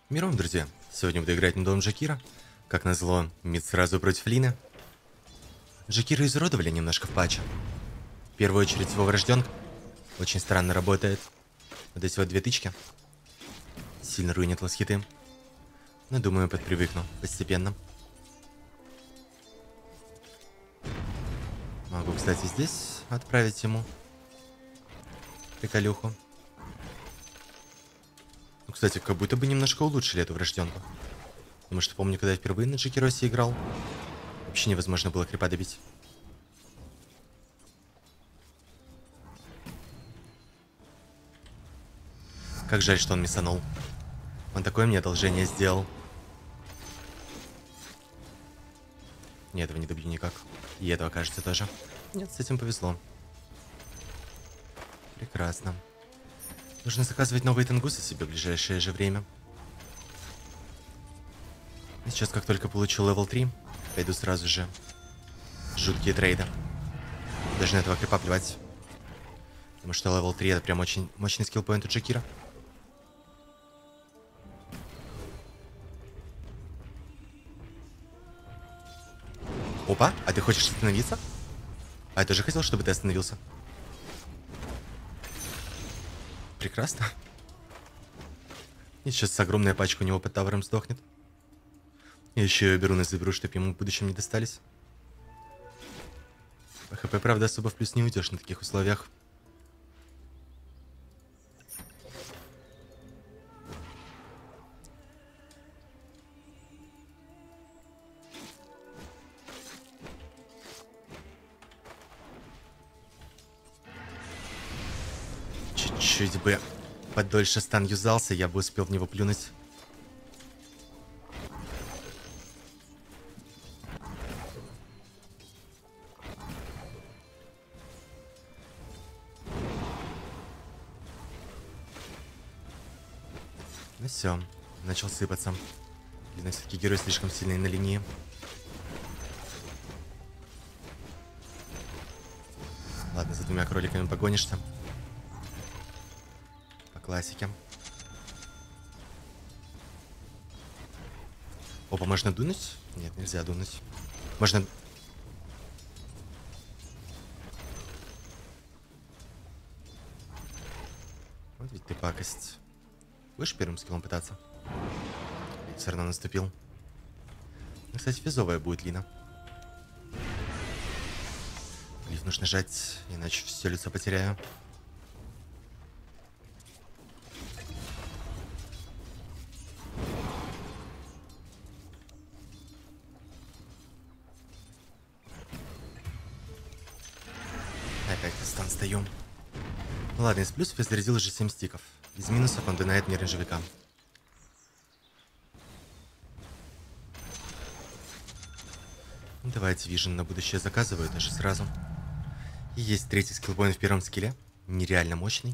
Миром, друзья! Сегодня буду играть на дом Джакира. Как назло, мид сразу против Лины. Джакира изуродовали немножко в патче. В первую очередь его врожденка. Очень странно работает. Вот эти вот две тычки. Сильно руинит ласхиты. Но думаю, подпривыкну постепенно. Могу, кстати, здесь отправить ему приколюху. Ну, кстати, как будто бы немножко улучшили эту врожденку. Потому что помню, когда я впервые на Джекиросе играл, вообще невозможно было крипа добить. Как жаль, что он миссанул. Он такое мне одолжение сделал. Не, этого не добью никак. И этого, кажется, тоже. Нет, с этим повезло. Прекрасно. Нужно заказывать новые тенгусы себе в ближайшее же время. И сейчас, как только получу левел 3, пойду сразу же жуткие трейды. Даже на этого крипа плевать. Потому что левел 3 это прям очень мощный скиллпоинт у Джакира. Опа, а ты хочешь остановиться? А я тоже хотел, чтобы ты остановился. Прекрасно. И сейчас огромная пачка у него под тавером сдохнет. Я еще и беру заберу, чтобы ему в будущем не достались. По ХП, правда, особо в плюс не уйдешь на таких условиях. Чуть бы подольше стан юзался, я бы успел в него плюнуть. Ну все, начал сыпаться. Видно, все-таки герой слишком сильный на линии. Ладно, за двумя кроликами погонишься. По классике. Опа, можно дунуть? Нет, нельзя дунуть. Можно... Вот ведь ты пакость. Будешь первым скиллом пытаться? И все равно наступил. Ну, кстати, физовая будет Лина. Лифт нужно жать, иначе все лицо потеряю. Опять на стан стою. Ну ладно, из плюсов я зарядил уже 7 стиков. Из минусов он донает мне рейнджевика. Давайте вижен на будущее заказываю даже сразу. И есть третий скиллпоинт в первом скилле. Нереально мощный.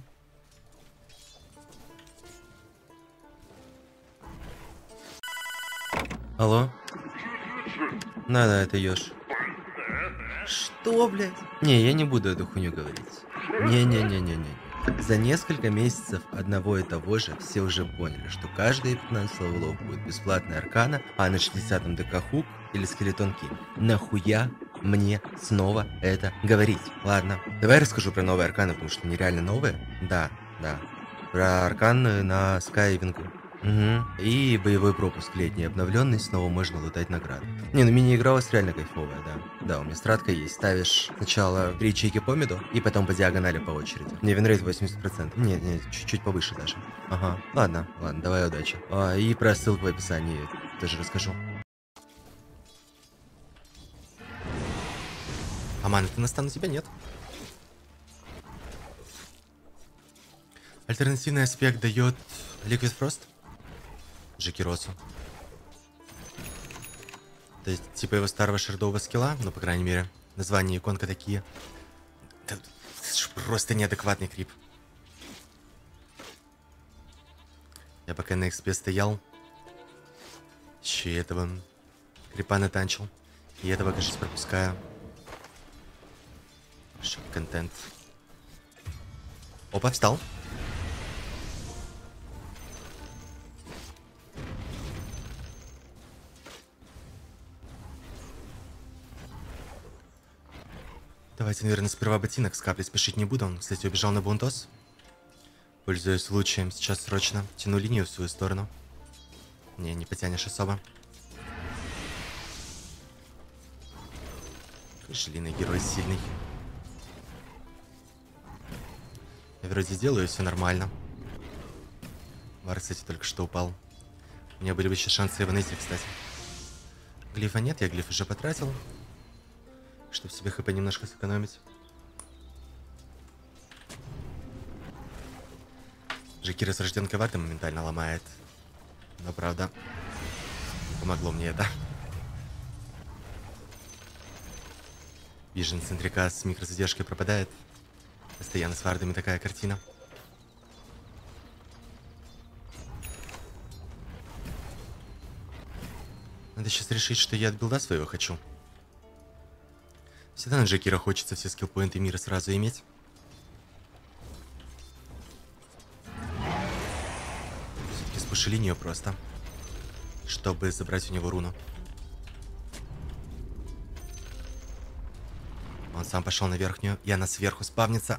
Алло? Да, это Ёж. Что, блядь? Не, я не буду эту хуйню говорить. Не-не-не-не-не. За несколько месяцев одного и того же все уже поняли, что каждые 15 левелов будет бесплатная аркана, а на 60-м ДК хук или скелетон кин. Нахуя мне снова это говорить? Ладно, давай расскажу про новые арканы, потому что они реально новые. Да. Про арканы на Скай и Вингу. Угу. И боевой пропуск летний обновленный, снова можно лутать награды. Не, ну мини-игра у вас реально кайфовая, да. Да, у меня стратка есть. Ставишь сначала 3 ячейки по миду, и потом по диагонали по очереди. Не, винрейт 80%. Нет, чуть-чуть повыше даже. Ага. Ладно, давай удачи. И про ссылку в описании тоже расскажу. А маны-то на стан у тебя нет. Альтернативный аспект дает Liquid Frost. Джекиросу. То есть, типа его старого шардового скилла, ну, по крайней мере, названия иконка такие. Это просто неадекватный крип. Я пока на экспе стоял, еще и этого крипа натанчил. И этого, кажется, пропускаю. Шок-контент. Опа, встал. Давайте, наверное, сперва ботинок с каплей, спешить не буду. Он, кстати, убежал на бунтос. Пользуясь случаем, сейчас срочно тяну линию в свою сторону. Не потянешь особо. Длинный герой сильный. Я вроде делаю все нормально. Вар, кстати, только что упал. У меня были бы еще шансы его найти, кстати. Глифа нет, я глиф уже потратил. Чтобы себе хп немножко сэкономить. Жакира с рожденкой ваты моментально ломает. Но правда, помогло мне это. Вижен центрика с микрозадержкой пропадает. Постоянно с вардами такая картина. Надо сейчас решить, что я от билда своего хочу. Всегда на Джекира хочется все скиллпоинты мира сразу иметь. Все-таки спушу линию просто, чтобы забрать у него руну. Он сам пошел на верхнюю, и она сверху спавнится.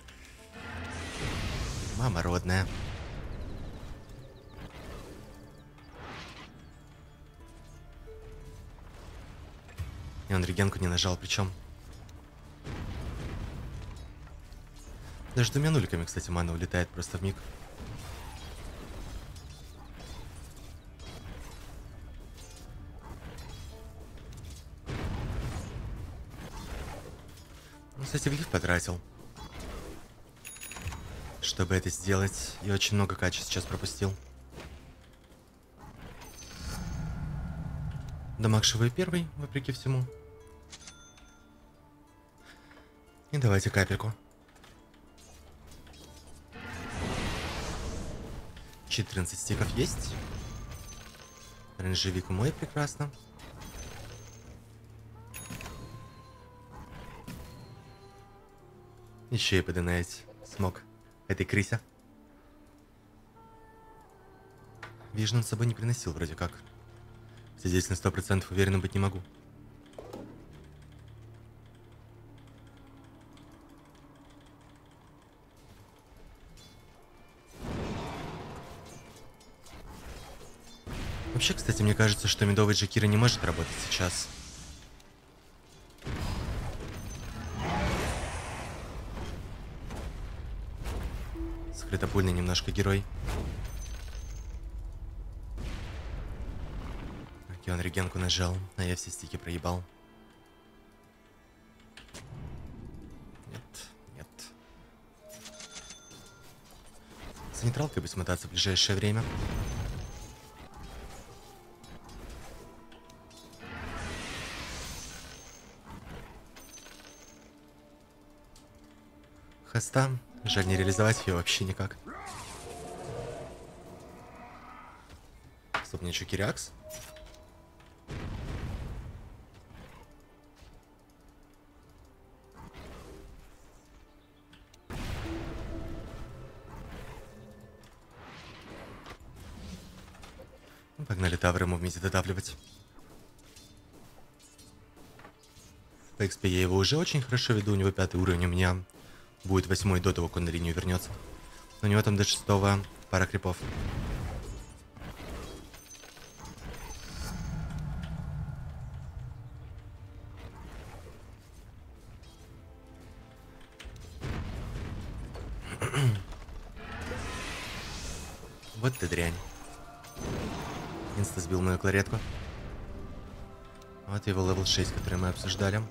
Мама родная. И он регенку не нажал, причем. Даже двумя нуликами, кстати, мана улетает просто в миг. Ну, кстати, глиф потратил. Чтобы это сделать, я очень много качеств сейчас пропустил. Дамаг живой первый, вопреки всему. И давайте капельку. 14 стиков есть. Оранжевик мой прекрасно. Еще и подынать смог этой крысе. Вижн он с собой не приносил вроде как. Здесь на 100% уверенным быть не могу. Вообще, кстати, мне кажется, что медовый Джакира не может работать сейчас. Скрытопульный немножко герой. Окей, он регенку нажал, а я все стики проебал. Нет. За нейтралкой бы смотаться в ближайшее время. Хоста. Жаль, не реализовать ее вообще никак. Стоп, мне что, Кириакс? Ну, погнали тавры ему вместе додавливать. По XP я его уже очень хорошо веду, у него 5 уровень, у меня будет 8 до того, как он на линию вернется. Но у него там до 6 пара крипов. Вот ты дрянь. Инста сбил мою кларетку. Вот его левел 6, который мы обсуждали.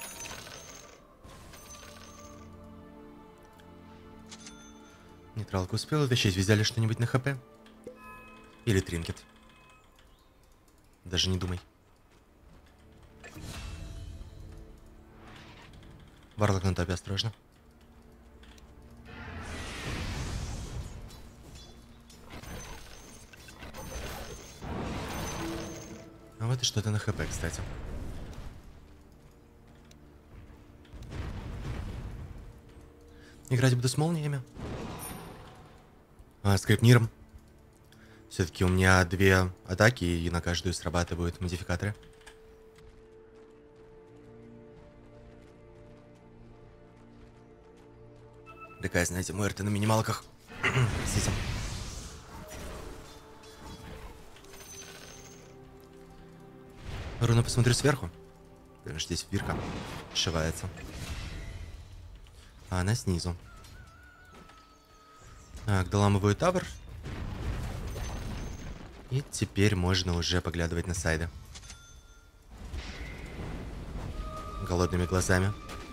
Нейтралку успел утащить. Взяли что-нибудь на хп? Или тринкет? Даже не думай. Варлок на топе, осторожно. А вот и что-то на хп, кстати. Играть буду с молниями. С крипниром. Все-таки у меня 2 атаки, и на каждую срабатывают модификаторы. Такая, знаете, муэрта на минималках. Простите. Руна, посмотрю сверху. Прямо здесь Вирка сшивается. А она снизу. Так, доламываю тавр. И теперь можно уже поглядывать на сайды. Голодными глазами.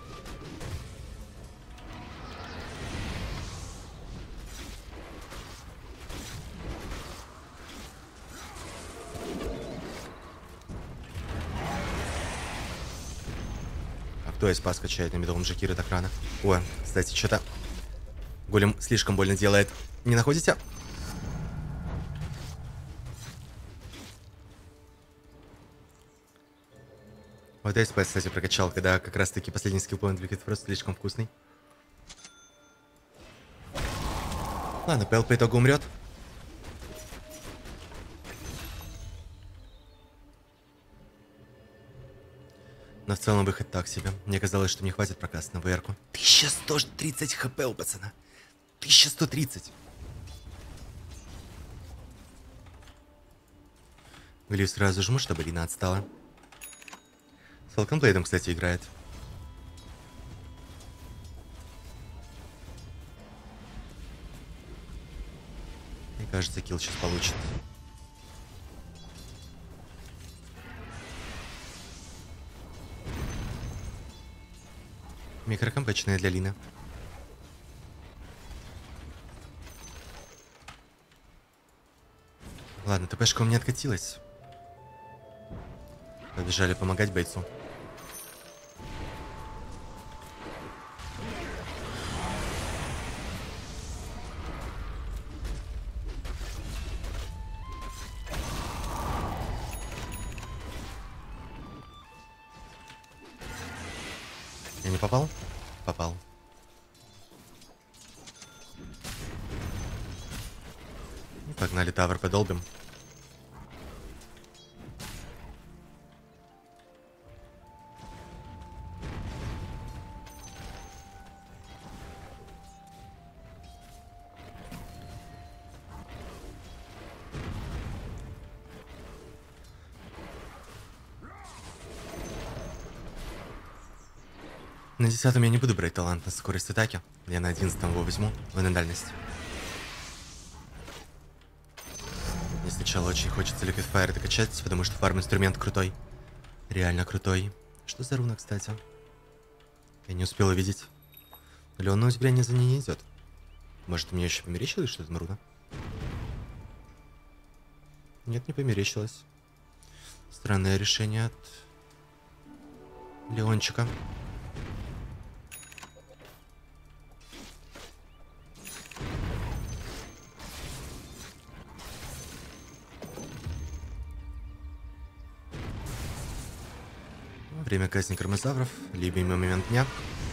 А кто из спас качает на медовом Джакире так рано? О, кстати, что-то голем слишком больно делает. Не находите? Вот я спас, кстати, прокачал, когда как раз-таки последний скиллпоинт выглядит просто слишком вкусный. Ладно, Пэл по итогу умрет. Но в целом выход так себе. Мне казалось, что мне хватит прокаст на ВР-ку. 1130 хп у пацана. 1130. Глив сразу жму, чтобы Лина отстала. С Фалконблейдом, кстати, играет. Мне кажется, килл сейчас получит. Микрокомпачная для Лины. Ладно, ТПшка у меня откатилась. Побежали помогать бойцу. Я не попал? Попал. И погнали тавр подолбим. На 10-м я не буду брать талант на скорость атаки. Я на 11-м его возьму, в дальность. Мне сначала очень хочется Liquid Fire докачать, потому что фарм-инструмент крутой. Реально крутой. Что за руна, кстати? Я не успел увидеть. Или он на удивление за ней не идет? Может, мне еще померещилось, что это руна? Нет, не померещилось. Странное решение от Леончика. Время казни кармозавров. Любимый момент дня.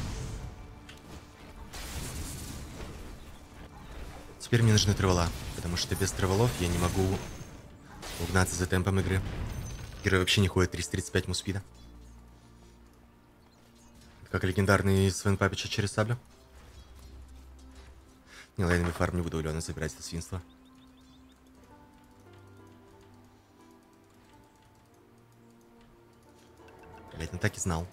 Теперь мне нужны тревела, потому что без тревелов я не могу угнаться за темпом игры. Герой вообще не ходит 335 муспида. Как легендарный Свен Папича через саблю. Не, лайновый фарм не буду у Леона забирать это свинство. Блять, ну так и знал.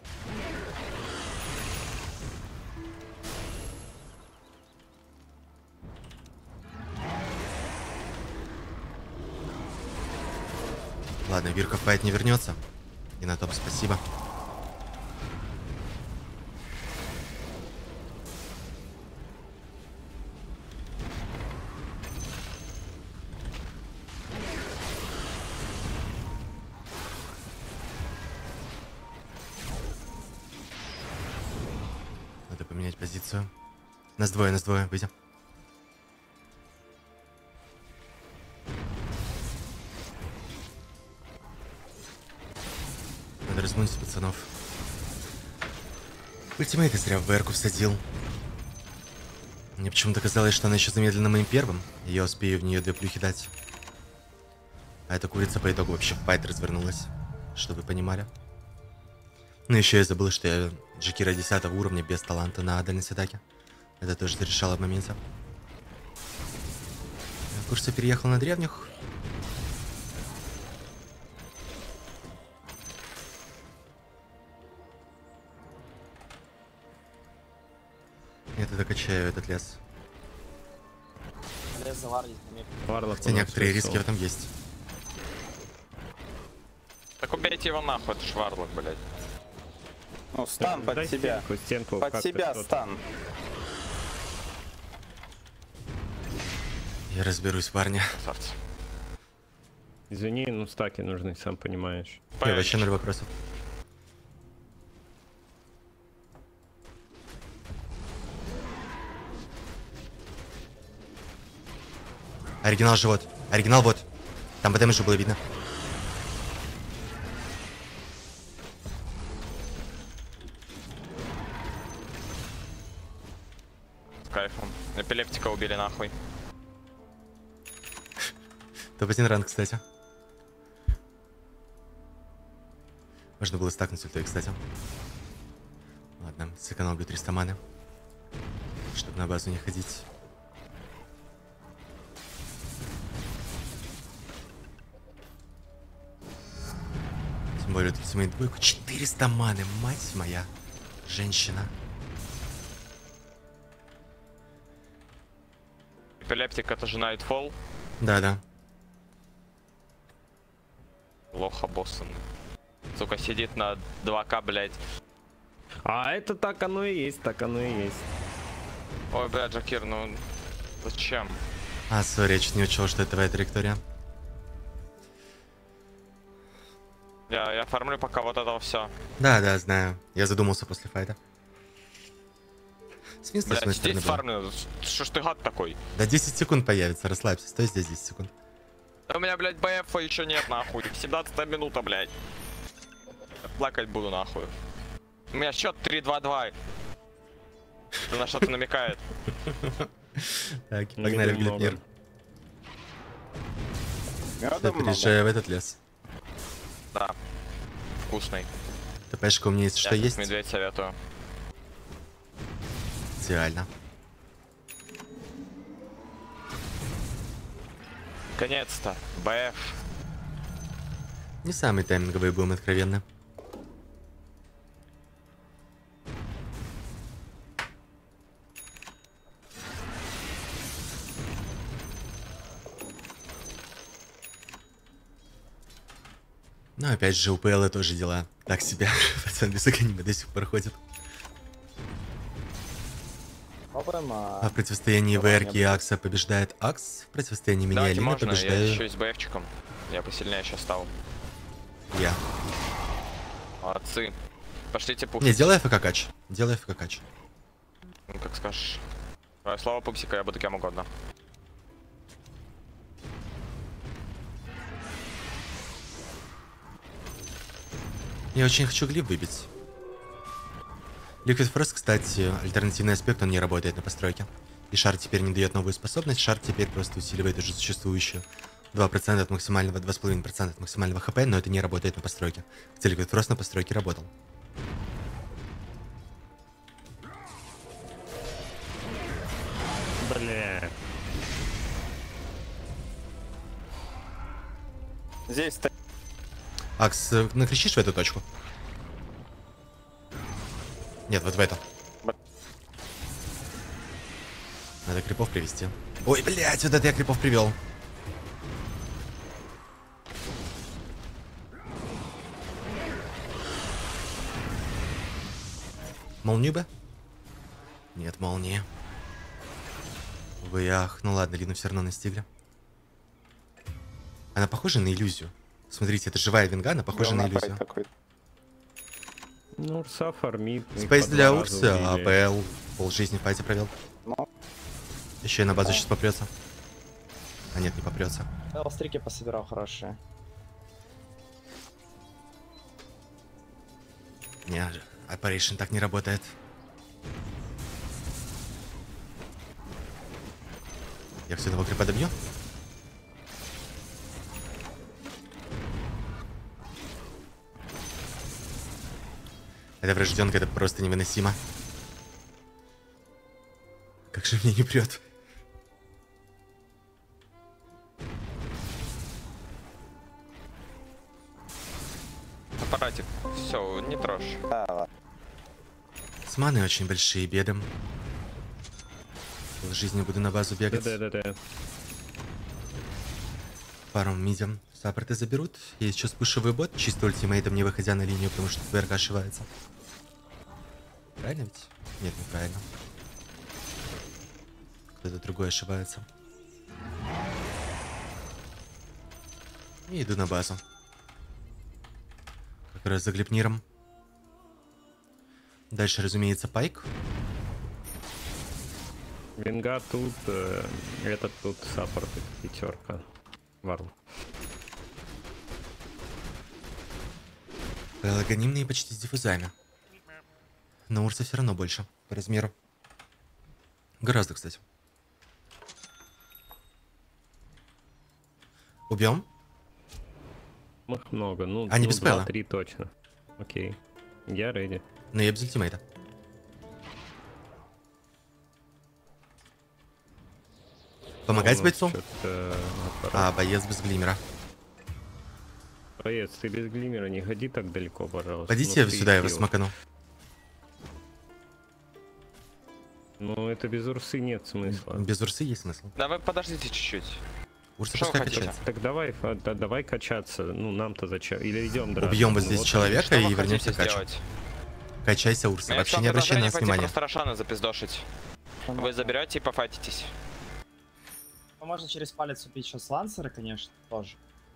Ладно, Вирка в файт не вернется. И на топ спасибо. Надо поменять позицию. Нас двое, выйдем. Надо размунить пацанов. Ультимейт я зря в ВР-ку всадил. Мне почему-то казалось, что она еще замедлена моим первым, и я успею в нее 2 плюхи дать. А эта курица по итогу вообще в файт развернулась, чтобы вы понимали. Ну еще я забыл, что я Джакира 10 уровня без таланта на дальность атаки. Это тоже зарешало в моменте. Курса переехал на древних. Нет, это качаю этот лес. Лес заварить, Хотя некоторые риски в этом есть. Так убейте его нахуй, это шварлок, блядь. Ну, стан под себя. Стенку, Под себя стан. Я разберусь, парня. Красавцы. Извини, ну стаки нужны, сам понимаешь. Ой, вообще 0 вопросов. Оригинал живот. Оригинал вот. Там по дэмэджу было видно. С кайфом. Эпилептика убили нахуй. Топ-1 ранг, кстати. Можно было стакнуть ультой, кстати. Ладно, сэкономлю 300 маны. Чтобы на базу не ходить. Тем более тут семейную двойку. 400 маны, мать моя. Женщина. Эпилептик это же Nightfall. Да-да. Лоха боссом. Сука, сидит на 2К, блядь. А это так оно и есть, так оно и есть. Ой, блядь, Джакир, ну зачем? А, сори, я чуть не учел, что это твоя траектория. Я фармлю пока вот это все. Да, знаю. Я задумался после файта. Свинство с Блядь, моей здесь стороны было. фармлю. Что ж ты гад такой? Да 10 секунд появится, расслабься. Стой здесь 10 секунд. Да у меня, блядь, БФ еще нет, нахуй. 17 минута, блядь. Плакать буду, нахуй. У меня счет 3-2-2. Это на что-то намекает. Так, погнали в Глитмир. Я Меда много. переезжаю в этот лес. Да. Вкусный. ТПшка у меня есть, что Я есть? медведь советую. Идеально. Наконец-то. БФ. Не самый тайминговый, будем откровенны. Но опять же, у ПЛ тоже дела так себя. Пацан без анонима до сих пор ходит. Попробуем, А в противостоянии ВРК и Акса побеждает Акс. В противостоянии меня и Давайте Лина можно, я побеждаю еще и с БФчиком. Я посильнее сейчас стал. я. Молодцы. Пошлите пух. Не, делай ФК кач. Делай ФК кач. Ну, как скажешь. Твое слово, пупсика, я буду кем угодно. Я очень хочу глиф выбить. Liquid Frost, кстати, альтернативный аспект, он не работает на постройке. И шар теперь не дает новую способность, шар теперь просто усиливает уже существующую. 2% от максимального, 2,5% от максимального хп, но это не работает на постройке. Хотя Liquid Frost на постройке работал. Бля. Здесь Акс, накричишь в эту точку? Нет, вот в эту. Надо крипов привести. Ой, блядь, вот это я крипов привел. Молнию бы? Нет, молнии. Вы ах, ну ладно, Лину все равно настигли. Она похожа на иллюзию. Смотрите, это живая венга, она похожа на иллюзию. Ну, Урса фармит. их Спейс по для два раза Урса, а убили. АПЛ полжизни в файте провел. Ну. Еще и на базу сейчас попрется. А нет, не попрется. стрики пособирал хорошие. Не, Operation так не работает. Я все одного крипа добью? Эта врожденка, это просто невыносимо. Как же мне не прет. Аппаратик. Все, не трожь. С маной очень большие беды. В жизни буду на базу бегать. Да. Пару мидям. Саппорты заберут. Я сейчас пушевый бот, чисто ультимейтом, не выходя на линию, потому что ТВРК ошивается. Правильно ведь? Нет, неправильно. Кто-то другой ошибается. И иду на базу. Как раз за глипниром. Дальше, разумеется, пайк. Винга тут, этот тут саппорт, пятерка. Варл. Логонимные почти с диффузами. Но урса все равно больше по размеру. Гораздо, кстати. Убьем? Их много, ну, Они без пэла. 2-3 точно. Окей. Я рейди. Но я без ультимейта. Помогать бойцу? А, боец без глимера. Боец, ты без глимера не ходи так далеко, пожалуйста. Пойдите Ну, сюда, я вас сил. смакану. Ну, это без урсы нет смысла. Без урсы есть смысл. Да вы подождите чуть-чуть. Урса Что вы пускай хотите? качается. Так давай, давай качаться. Ну, нам-то зачем? Или идем драться? Убьем вот Ну, здесь вот человека Что и вы вернемся хотите к качу. сделать? Качайся, Урса. Мне Вообще всё не обращай на предложение нас пойти внимания. просто Рошана запиздошить. Вы заберете и пофайтитесь. Ну, можно через палец убить сейчас лансера, конечно, тоже.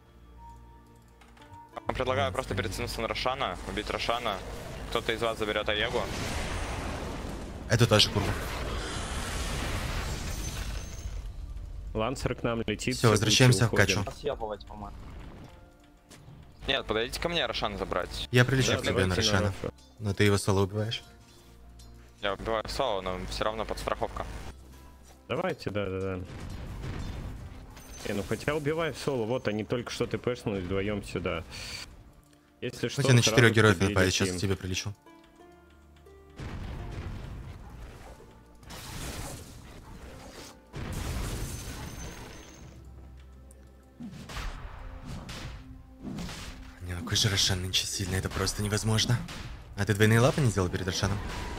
Я предлагаю просто перетянуться на Рошана, убить Рошана. Кто-то из вас заберет Аегу. Это тоже курва. Лансер к нам летит. Всё, возвращаемся в уходим. качу. Съебывать, по-моему. Нет, подойдите ко мне Рошана забрать. Я прилечу Да, к тебе давайте на Рошана. Рошу. Но ты его соло убиваешь. Я убиваю соло, но все равно подстраховка. Давайте, да. Ну хотя убивай в соло, вот они только что ТПшнулись вдвоем сюда. Если что, Хоть я на 4 сразу героев к тебе нападаю, сейчас летим. к тебе прилечу. Не, какой же Рошан нынче сильный, это просто невозможно. А ты двойные лапы не делал перед Рошаном?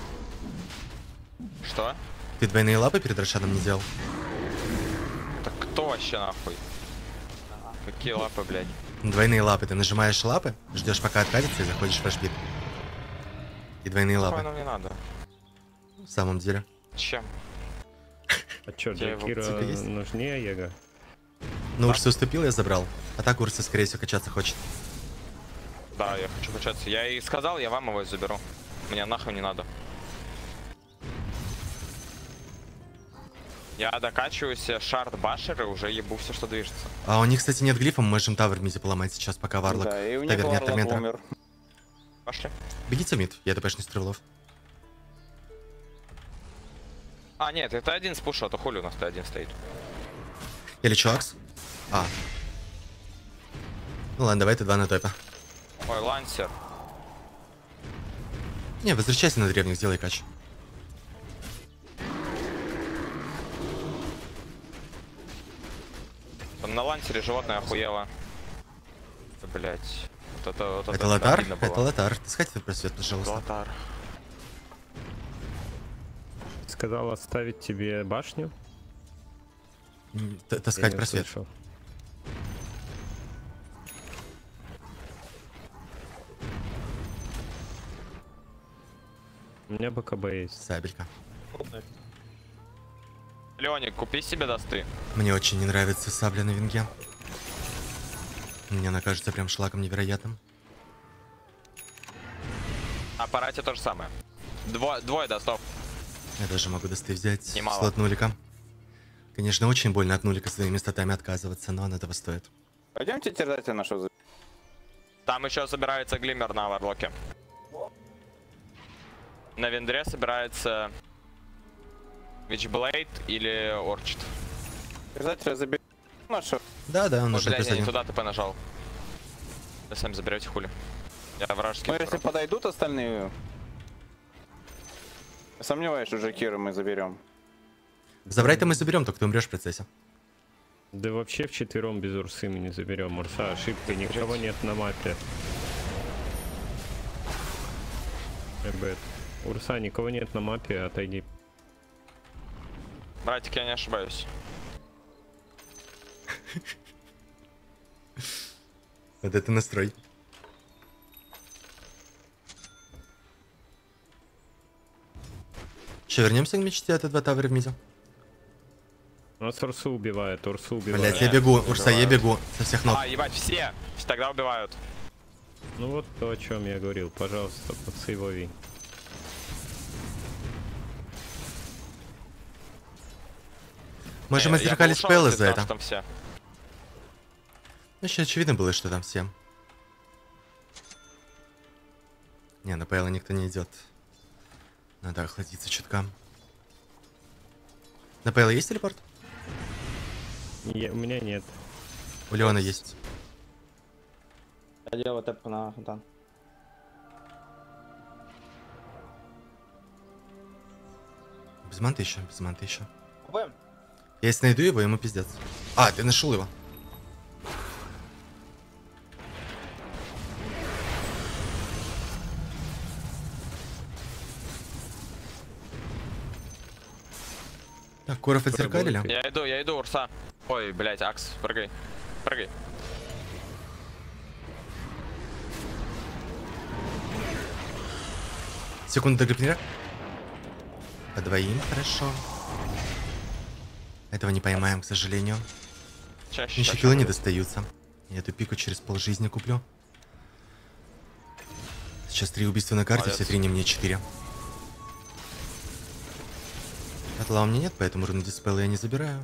Что? Ты двойные лапы перед Рошаном не делал? Так кто вообще нахуй? Какие лапы, блядь? Двойные лапы. Ты нажимаешь лапы, ждешь пока откатится и заходишь в фрешбит. И двойные Какое лапы. нам не надо? В самом деле. Чем? А чё, Я для его- Кира Сука, есть? нужнее Его? Ну, Урса уступил, я забрал. А так Урса, скорее всего, качаться хочет. Да, я хочу качаться. Я и сказал, я вам его заберу. Мне нахуй не надо. Я докачиваюсь, шард башер и уже ебу все, что движется. А у них, кстати, нет глифа, мы можем тавер миди поломать сейчас, пока Варлок. Да, и у них Тавер нет Варлок Торментора. умер. Пошли. Бегите в мид, я ТПшный стрелов. А, нет, это один спушил, а то хули у нас один стоит. Я лечу Акс. А. Ну ладно, давай ты 2 на топе. Ой, лансер. Не, возвращайся на древних, сделай кач. Там на лансере животное охуело. Блять. Это Лотар? Это Лотар. Ты сходи в просвет, пожалуйста. Лотар. Сказал оставить тебе башню? Я Таскать не просвет. слышал. У меня БКБ есть. Сабелька. Леоник, купи себе досты. Мне очень не нравится сабля на винге. Мне она кажется прям шлаком невероятным. Аппарате то же самое. Двое достов. Я даже могу досты взять. Немало. Слот нулика. Конечно, очень больно от нулика своими статами отказываться, но он этого стоит. Пойдемте терзателя нашего. Там еще собирается глиммер на варлоке. На вендре собирается Witchblade или Орчит. Терзателя заберем нашего. Да, он Ой, нужно блядь, я не плюс 1. туда ТП нажал. Вы сами заберете хули. Я вражеский. Ну, если подойдут остальные... Сомневаюсь, уже Кира мы заберем. Забрать-то мы заберем, только ты умрешь в процессе. Да вообще вчетвером без Урсы мы не заберем. Урса ошибка, никого нет на мапе. Ребят, Урса, никого нет на мапе, отойди. Братик, я не ошибаюсь. Вот это настрой. Че, вернемся к мечте от 2 тавра в миде? У нас Урсу убивает, Урсу убивает. Блять, я бегу, Урса, я бегу со всех ног. А, ебать, все тогда убивают. Ну вот то, о чем я говорил. Пожалуйста, подсейвови. Мы же Я мастеркали ушел, спеллы если за знал, это. что там все. Ну, еще очевидно было, что там все. Не, на Пейла никто не идет. Надо охладиться чутка. На Пейла есть телепорт? У меня нет. У Леона есть. Я делаю тэпку на фонтан. Без манты еще, без манты еще. Пробуем? Я если найду его, ему пиздец. А, ты нашел его. Так, Коров отзеркалили? Я иду, Урса. Ой, блять, Акс, прыгай. Прыгай. Секунду до грипнера. По двоим, хорошо. Этого не поймаем, к сожалению. Чаще, Еще киллы не достаются. Я эту пику через полжизни куплю. Сейчас 3 убийства на карте, Молодец. все 3 не мне 4. Атла у меня нет, поэтому руны диспела я не забираю.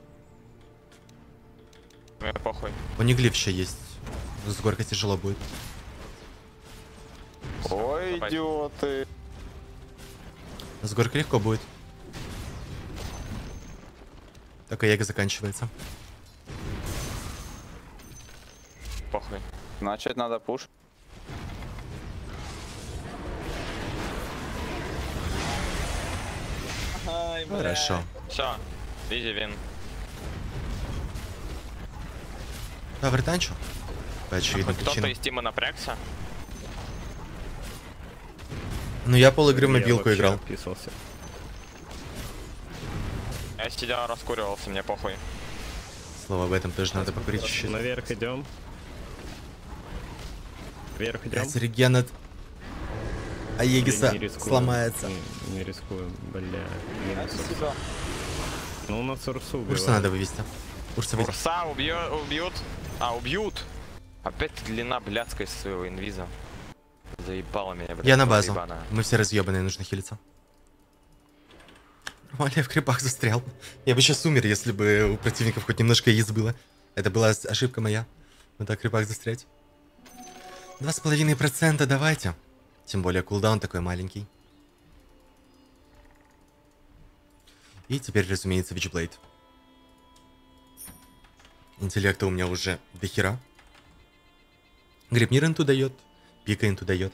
Мне похуй. У них глиф еще есть. С горкой тяжело будет. Ой, Давай. идиоты. С горкой легко будет. Только яга заканчивается. Похуй. Значит, надо пуш. Ай, бля. Хорошо. Все, изи вин. Тавр танчу. По очевидным Кто-то причинам. из тима напрягся. Ну я пол игры в Я мобилку вообще играл. отписался. Я сидел, раскуривался, мне похуй. Слово об этом тоже надо покурить чуть-чуть. Наверх идем. Вверх идем. Блять, реген от Аегиса Не рискуем. сломается. Не рискуем, бля. Минус. Спасибо. Ну у нас Урсу убивает. Урса надо вывести. Урса выйди. Урса убьют. А, убьют. Опять длина блядская своего инвиза. Заебала меня, блядь. Я на базу. ебаная. Мы все разъебанные, нужно хилиться. Нормально, я в крипах застрял. Я бы сейчас умер, если бы у противников хоть немножко яиц было. Это была ошибка моя. Вот так в крипах застрять. 2,5% давайте. Тем более кулдаун такой маленький. И теперь, разумеется, Вичблейд. Интеллекта у меня уже до хера. Грипнир инту дает. Пика инту дает.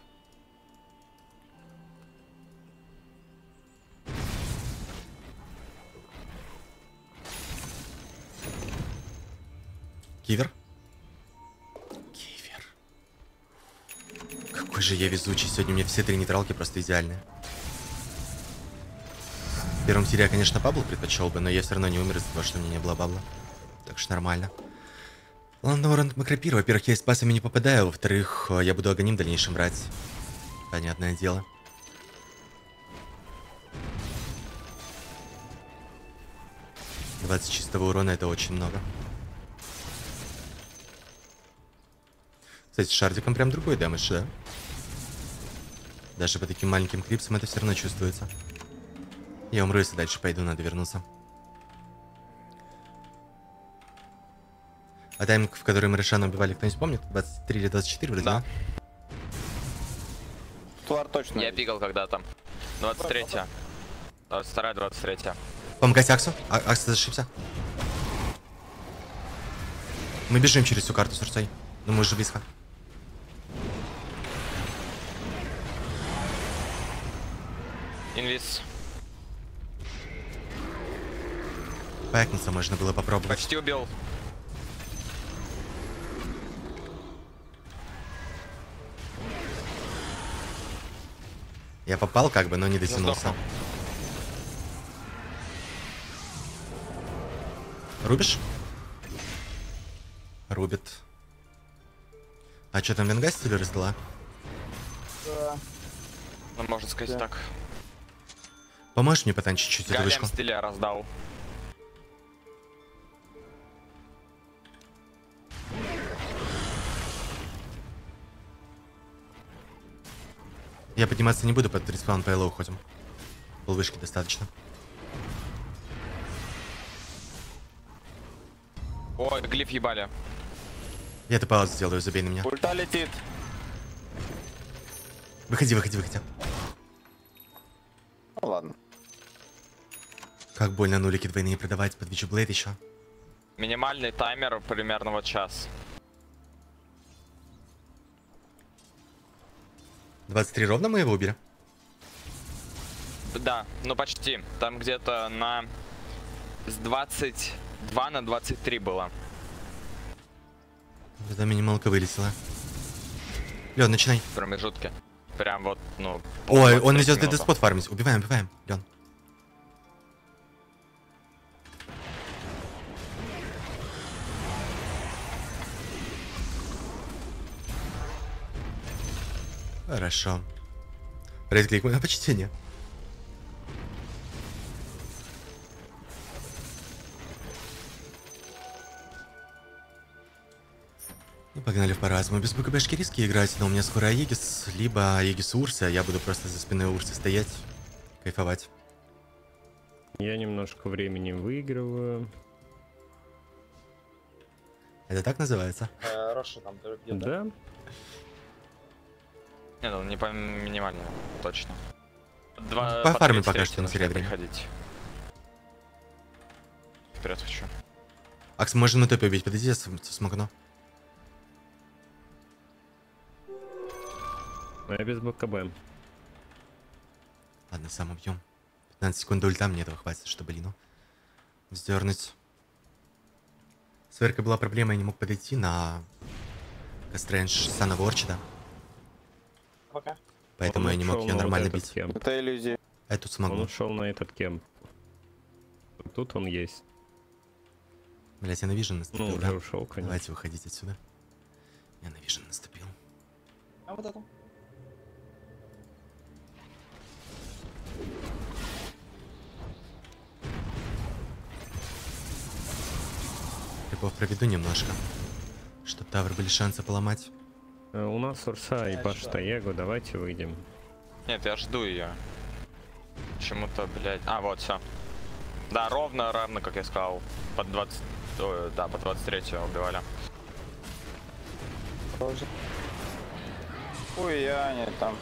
Кивер. Кивер. Какой же я везучий. Сегодня у меня все 3 нейтралки просто идеальные. В первом тире я, конечно, баблу предпочел бы, но я все равно не умер из-за того, что у меня не было бабла. Так что нормально. Ладно, Орент Макропир. Во-первых, я с пасами не попадаю. Во-вторых, я буду агоним в дальнейшем брать. Понятное дело. «20 чистого урона» — это очень много. Кстати, с шардиком прям другой дэмэдж, да? Даже по таким маленьким крипсам это все равно чувствуется. Я умру, если дальше пойду, надо вернуться. А тайминг, в который мы Рошана убивали, кто-нибудь помнит? 23 или 24 вроде, да? Туар точно. Я пикал когда-то. 23-я. 22-я, 23-я. Помогать Аксу. Акс зашибся. Мы бежим через всю карту с Урсой. Но мы уже близко. Инвиз. Пэкнуться можно было попробовать. Почти убил. Я попал как бы, но не дотянулся. Сдохнул. Рубишь? Рубит. А что там, Венга стилю раздала? Да. Ну, можно сказать Да. так. Поможешь мне потанчить чуть эту Голем вышку? стиля раздал. Я подниматься не буду, под респаун по ЛО уходим. Полвышки достаточно. Ой, глиф ебали. Я эту паузу сделаю, забей на меня. Ульта летит. Выходи, выходи, выходи. Ну ладно. Как больно нулики двойные продавать под Вичблейд еще. Минимальный таймер примерно вот час. 23 ровно мы его убили? Да, ну почти. Там где-то на... С 22 на 23 было. Это минималка вылетела. Лён, начинай. В промежутке. Прям вот, ну... Ой, он 23 идет минуты. ДД-спот фармить. Убиваем, убиваем. Лён. Хорошо. Рейд-клик, мое почтение. И погнали в по-разному. Без БКБшки риски играть, но у меня скоро Аегис, либо Аегис Урса. Я буду просто за спиной Урса стоять, кайфовать. Я немножко времени выигрываю. Это так называется? Роша там бьет, да? Да. Не, ну не по минимальному, точно. По фарме пока что на серебре. Приходить. Вперед хочу. Акс, можно на топе убить, подойди, я смогну. Но я без БКБ. Ладно, сам убьем. 15 секунд до ульта, мне этого хватит, чтобы Лину вздернуть. С Веркой была проблема, я не мог подойти на Кастрэндж Санного Орчида. Пока. Поэтому Он я не мог ушел ее на вот нормально этот бить. кемп. Это иллюзия. Эту Он смогу. ушел на этот кемп. Тут он есть. Блять, я на Вижен наступил, Ну, да? уже ушел, конечно. Давайте выходить отсюда. Я на Вижен наступил. А вот это? Крипов проведу немножко. Чтоб тавр были шансы поломать. У нас Урса и Я Баш жду. Таего, давайте выйдем. Нет, я жду ее. Почему-то, блядь. А, вот, все. Да, равно, как я сказал. Под 20. Ой, да, по 23 убивали. Тоже. Ой, я не там.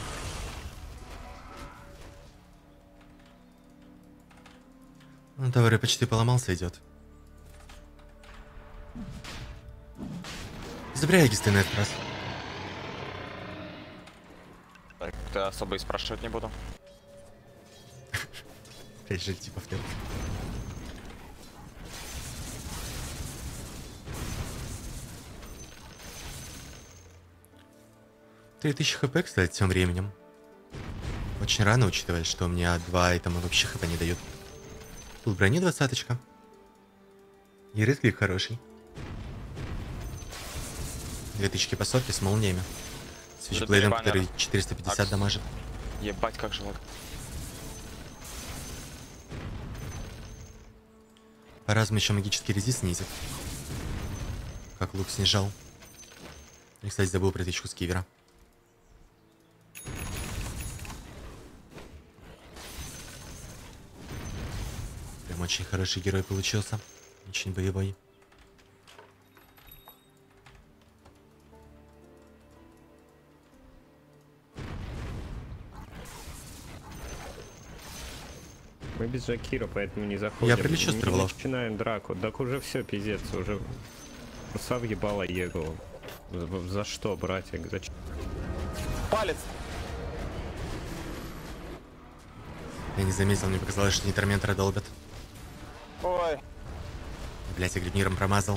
Ну, тавр почти поломался, идет. Забирай Агисты на этот раз. Так, ты особо и спрашивать не буду. Опять же, типа в тему. $3000 хп, кстати, тем временем. Очень рано, учитывая, что у меня 2 айтема вообще хп не дают. Тут брони 20-очка. И редклик хороший. 2000 по сотке с молниями. С Вичблейдом, баннер. который 450 Акс. дамажит. Ебать, как же лаг. По-разному еще магический резист снизит. Как лук снижал. И, кстати, забыл про тычку с кивера. Прям очень хороший герой получился. Очень боевой. Мы без Жакира, поэтому не заходим. Я прилечу с Не Траволов. начинаем драку. Так уже все, пиздец, уже Урса въебала Егу. За что, братик? Зачем? Палец. Я не заметил, мне показалось, что Нитроментора долбят. Ой, Блять, я грибниром промазал.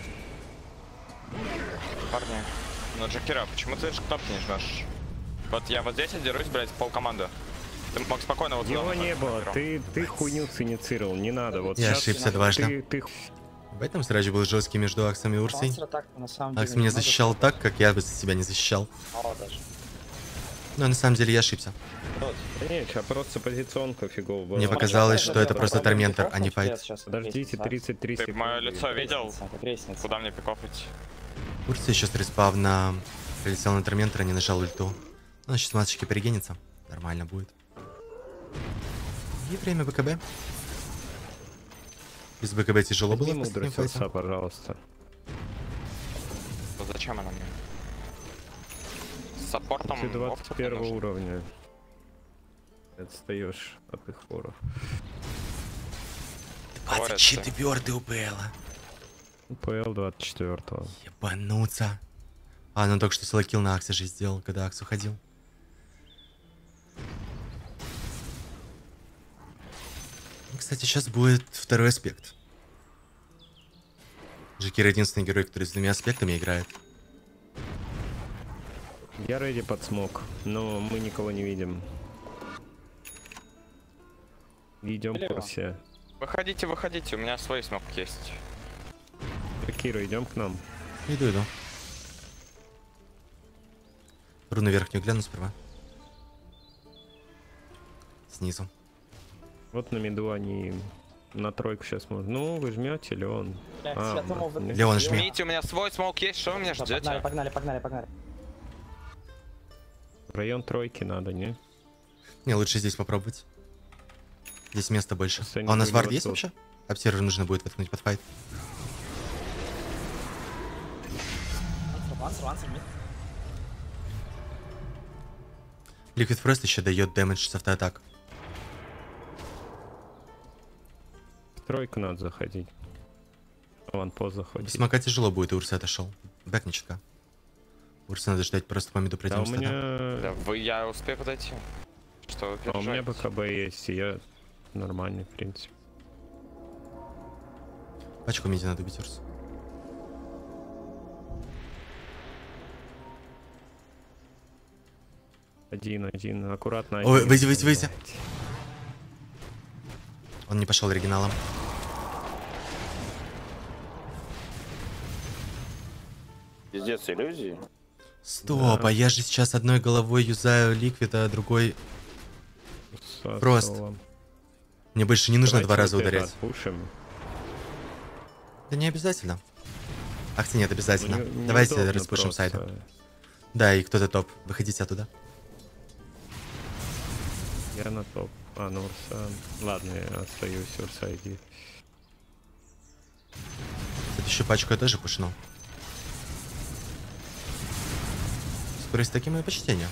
Парни. Ну, Джокера, почему ты же кнопки не жмешь? Вот я вот здесь дерусь, блядь, полкоманды. Ты мог спокойно вот Его туда не нажать, было, Джокеру. ты хуйню синициировал, не надо. Вот Я сейчас ошибся дважды. ты В этом срач был жесткий между Аксом и Урсой. Лансера так на самом деле Акс меня немного защищал так, как я бы себя не защищал. мало даже. Но на самом деле я ошибся. Да не, сейчас просто позиционка фигово была. Мне показалось, что это просто Торментор, а не файт. Подождите, 33 Ты секунды. мое лицо видел? Как ресница. Куда мне пикофить? Урса еще респавна прилетел на Торментора, не нажал ульту. Ну, сейчас маточки перегенится. Нормально будет. И время БКБ. Без БКБ тяжело было в Подними последнем мудрость файте. отца, пожалуйста. Ну зачем она мне? С саппортом... Ты опыта 21 нужно. уровня. Отстаешь от их форов. 24 УПЛ. ПЛ 24-го. Ебануться. А, ну только что солокил на Аксе же сделал, когда Акс уходил. Кстати, сейчас будет второй аспект. Джекир единственный герой, который с двумя аспектами играет. Я рейди под смог, но мы никого не видим. Идем Влево. по все. Выходите, выходите, у меня свой смог есть. Кира, идем к нам. Иду. Руну верхнюю гляну сперва. Снизу. Вот на миду они на тройку сейчас можно. Ну, вы жмете, или он? Блядь, А, я думал, да. вы- Леон, жми. Жмите, у меня свой смог есть, что вы меня Погнали, ждете? погнали. В район тройки надо, не? Не, лучше здесь попробовать. Здесь места больше. Если они А у нас вард выигрывают есть тут. вообще? Обсервер нужно будет воткнуть под файт. Лансер, мид. Liquid Frost еще дает дэмэдж с автоатак. В тройку надо заходить. Ванпост заходить. Смока тяжело будет, и Урса отошел. Бэкни чутка. Урса надо ждать, просто по миду Да, пройдем у стада. меня... Я успею подойти. Что вы А у меня переживаете? БКБ есть, и я нормальный, в принципе. Пачку миди надо убить, Урс. Один, аккуратно. Ой, один. выйди. Он не пошел оригиналом. пиздец, иллюзии. Стоп, Да. а я же сейчас одной головой юзаю ликвид, а другой... С Просто. отцом. Мне больше не нужно Давайте два раза вот это ударять. отпушим. Да не обязательно. Ах, нет, обязательно. Ну, не- Давайте неудобно распушим просто. сайда. Да, и кто-то топ. Выходите оттуда. Я на топ. А, ну Урса. Ладно, я остаюсь, Урса иди. Следующую пачку я тоже пушну. Скорость такие мои почтения.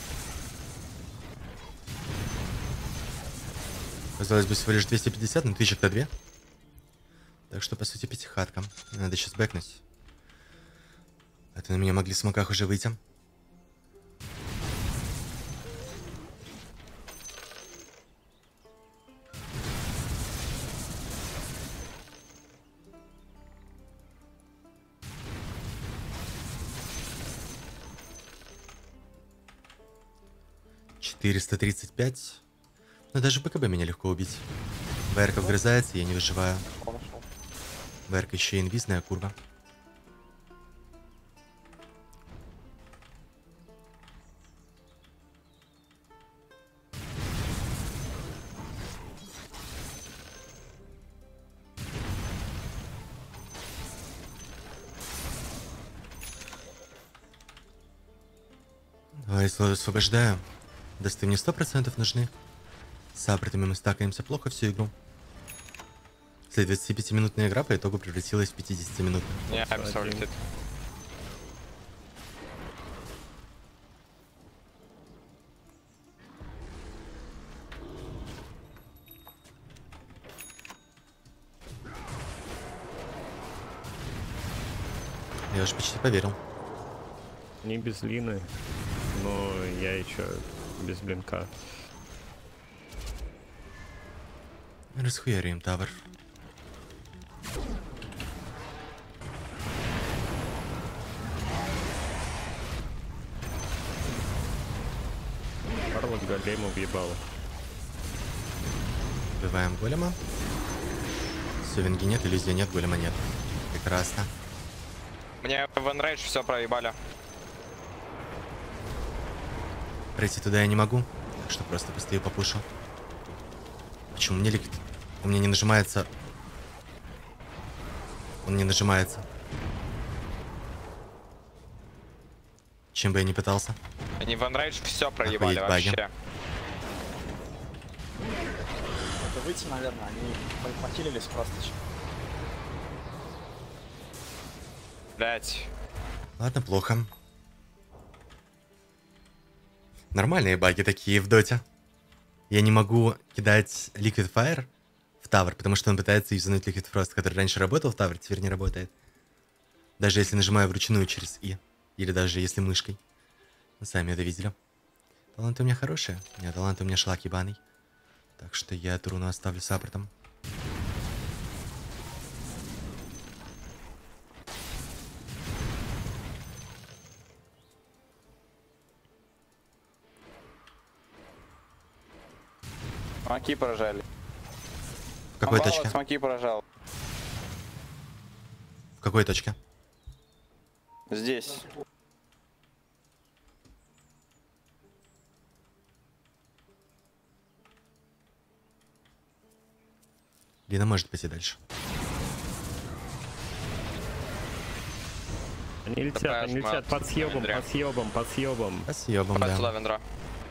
Казалось бы, всего лишь 250, но тычек-то 2. Так что, по сути, пятихатка. Надо сейчас бэкнуть. А то на меня могли в смоках уже выйти. $435. Но даже БКБ меня легко убить. ВРК вгрызается, я не выживаю. ВРК еще и инвизная курва. Давай слот освобождаю. Дасты мне 100% нужны. С аппортами мы стакаемся плохо всю игру. Кстати, 25-минутная игра по итогу превратилась в 50-минутную. Не, I'm sorry, Один. kid. Я уже почти поверил. Не без Лины, но я еще без блинка. Расхуярим тавер. Голему въебало. Убиваем голема. Все, винги нет, иллюзия нет, голема нет. Прекрасно. Мне в Enrage все проебали. Пройти туда я не могу, так что просто постою попушу. Почему мне ликвид? У меня не нажимается. Он не нажимается. Чем бы я ни пытался. Они в Enrage все проебали Охуеть, баги. вообще. Это выйти, наверное, они похилились просто. Блять. Ладно, плохо. Нормальные баги такие в доте. Я не могу кидать Liquid Fire в тавер, потому что он пытается юзануть Liquid Frost, который раньше работал в тавер, теперь не работает. Даже если нажимаю вручную через И. Или даже если мышкой. Вы сами это видели. Таланты у меня хорошие. Нет, таланты у меня шлак ебаный. Так что я эту руну оставлю саппортом. Смоки поражали. В какой Амбала точке? Смоки поражал. В какой точке? Здесь. Лина может пойти дальше. Они летят под съебом, под съебом, под съебом. По съебам, Давай да. сюда, Вендра.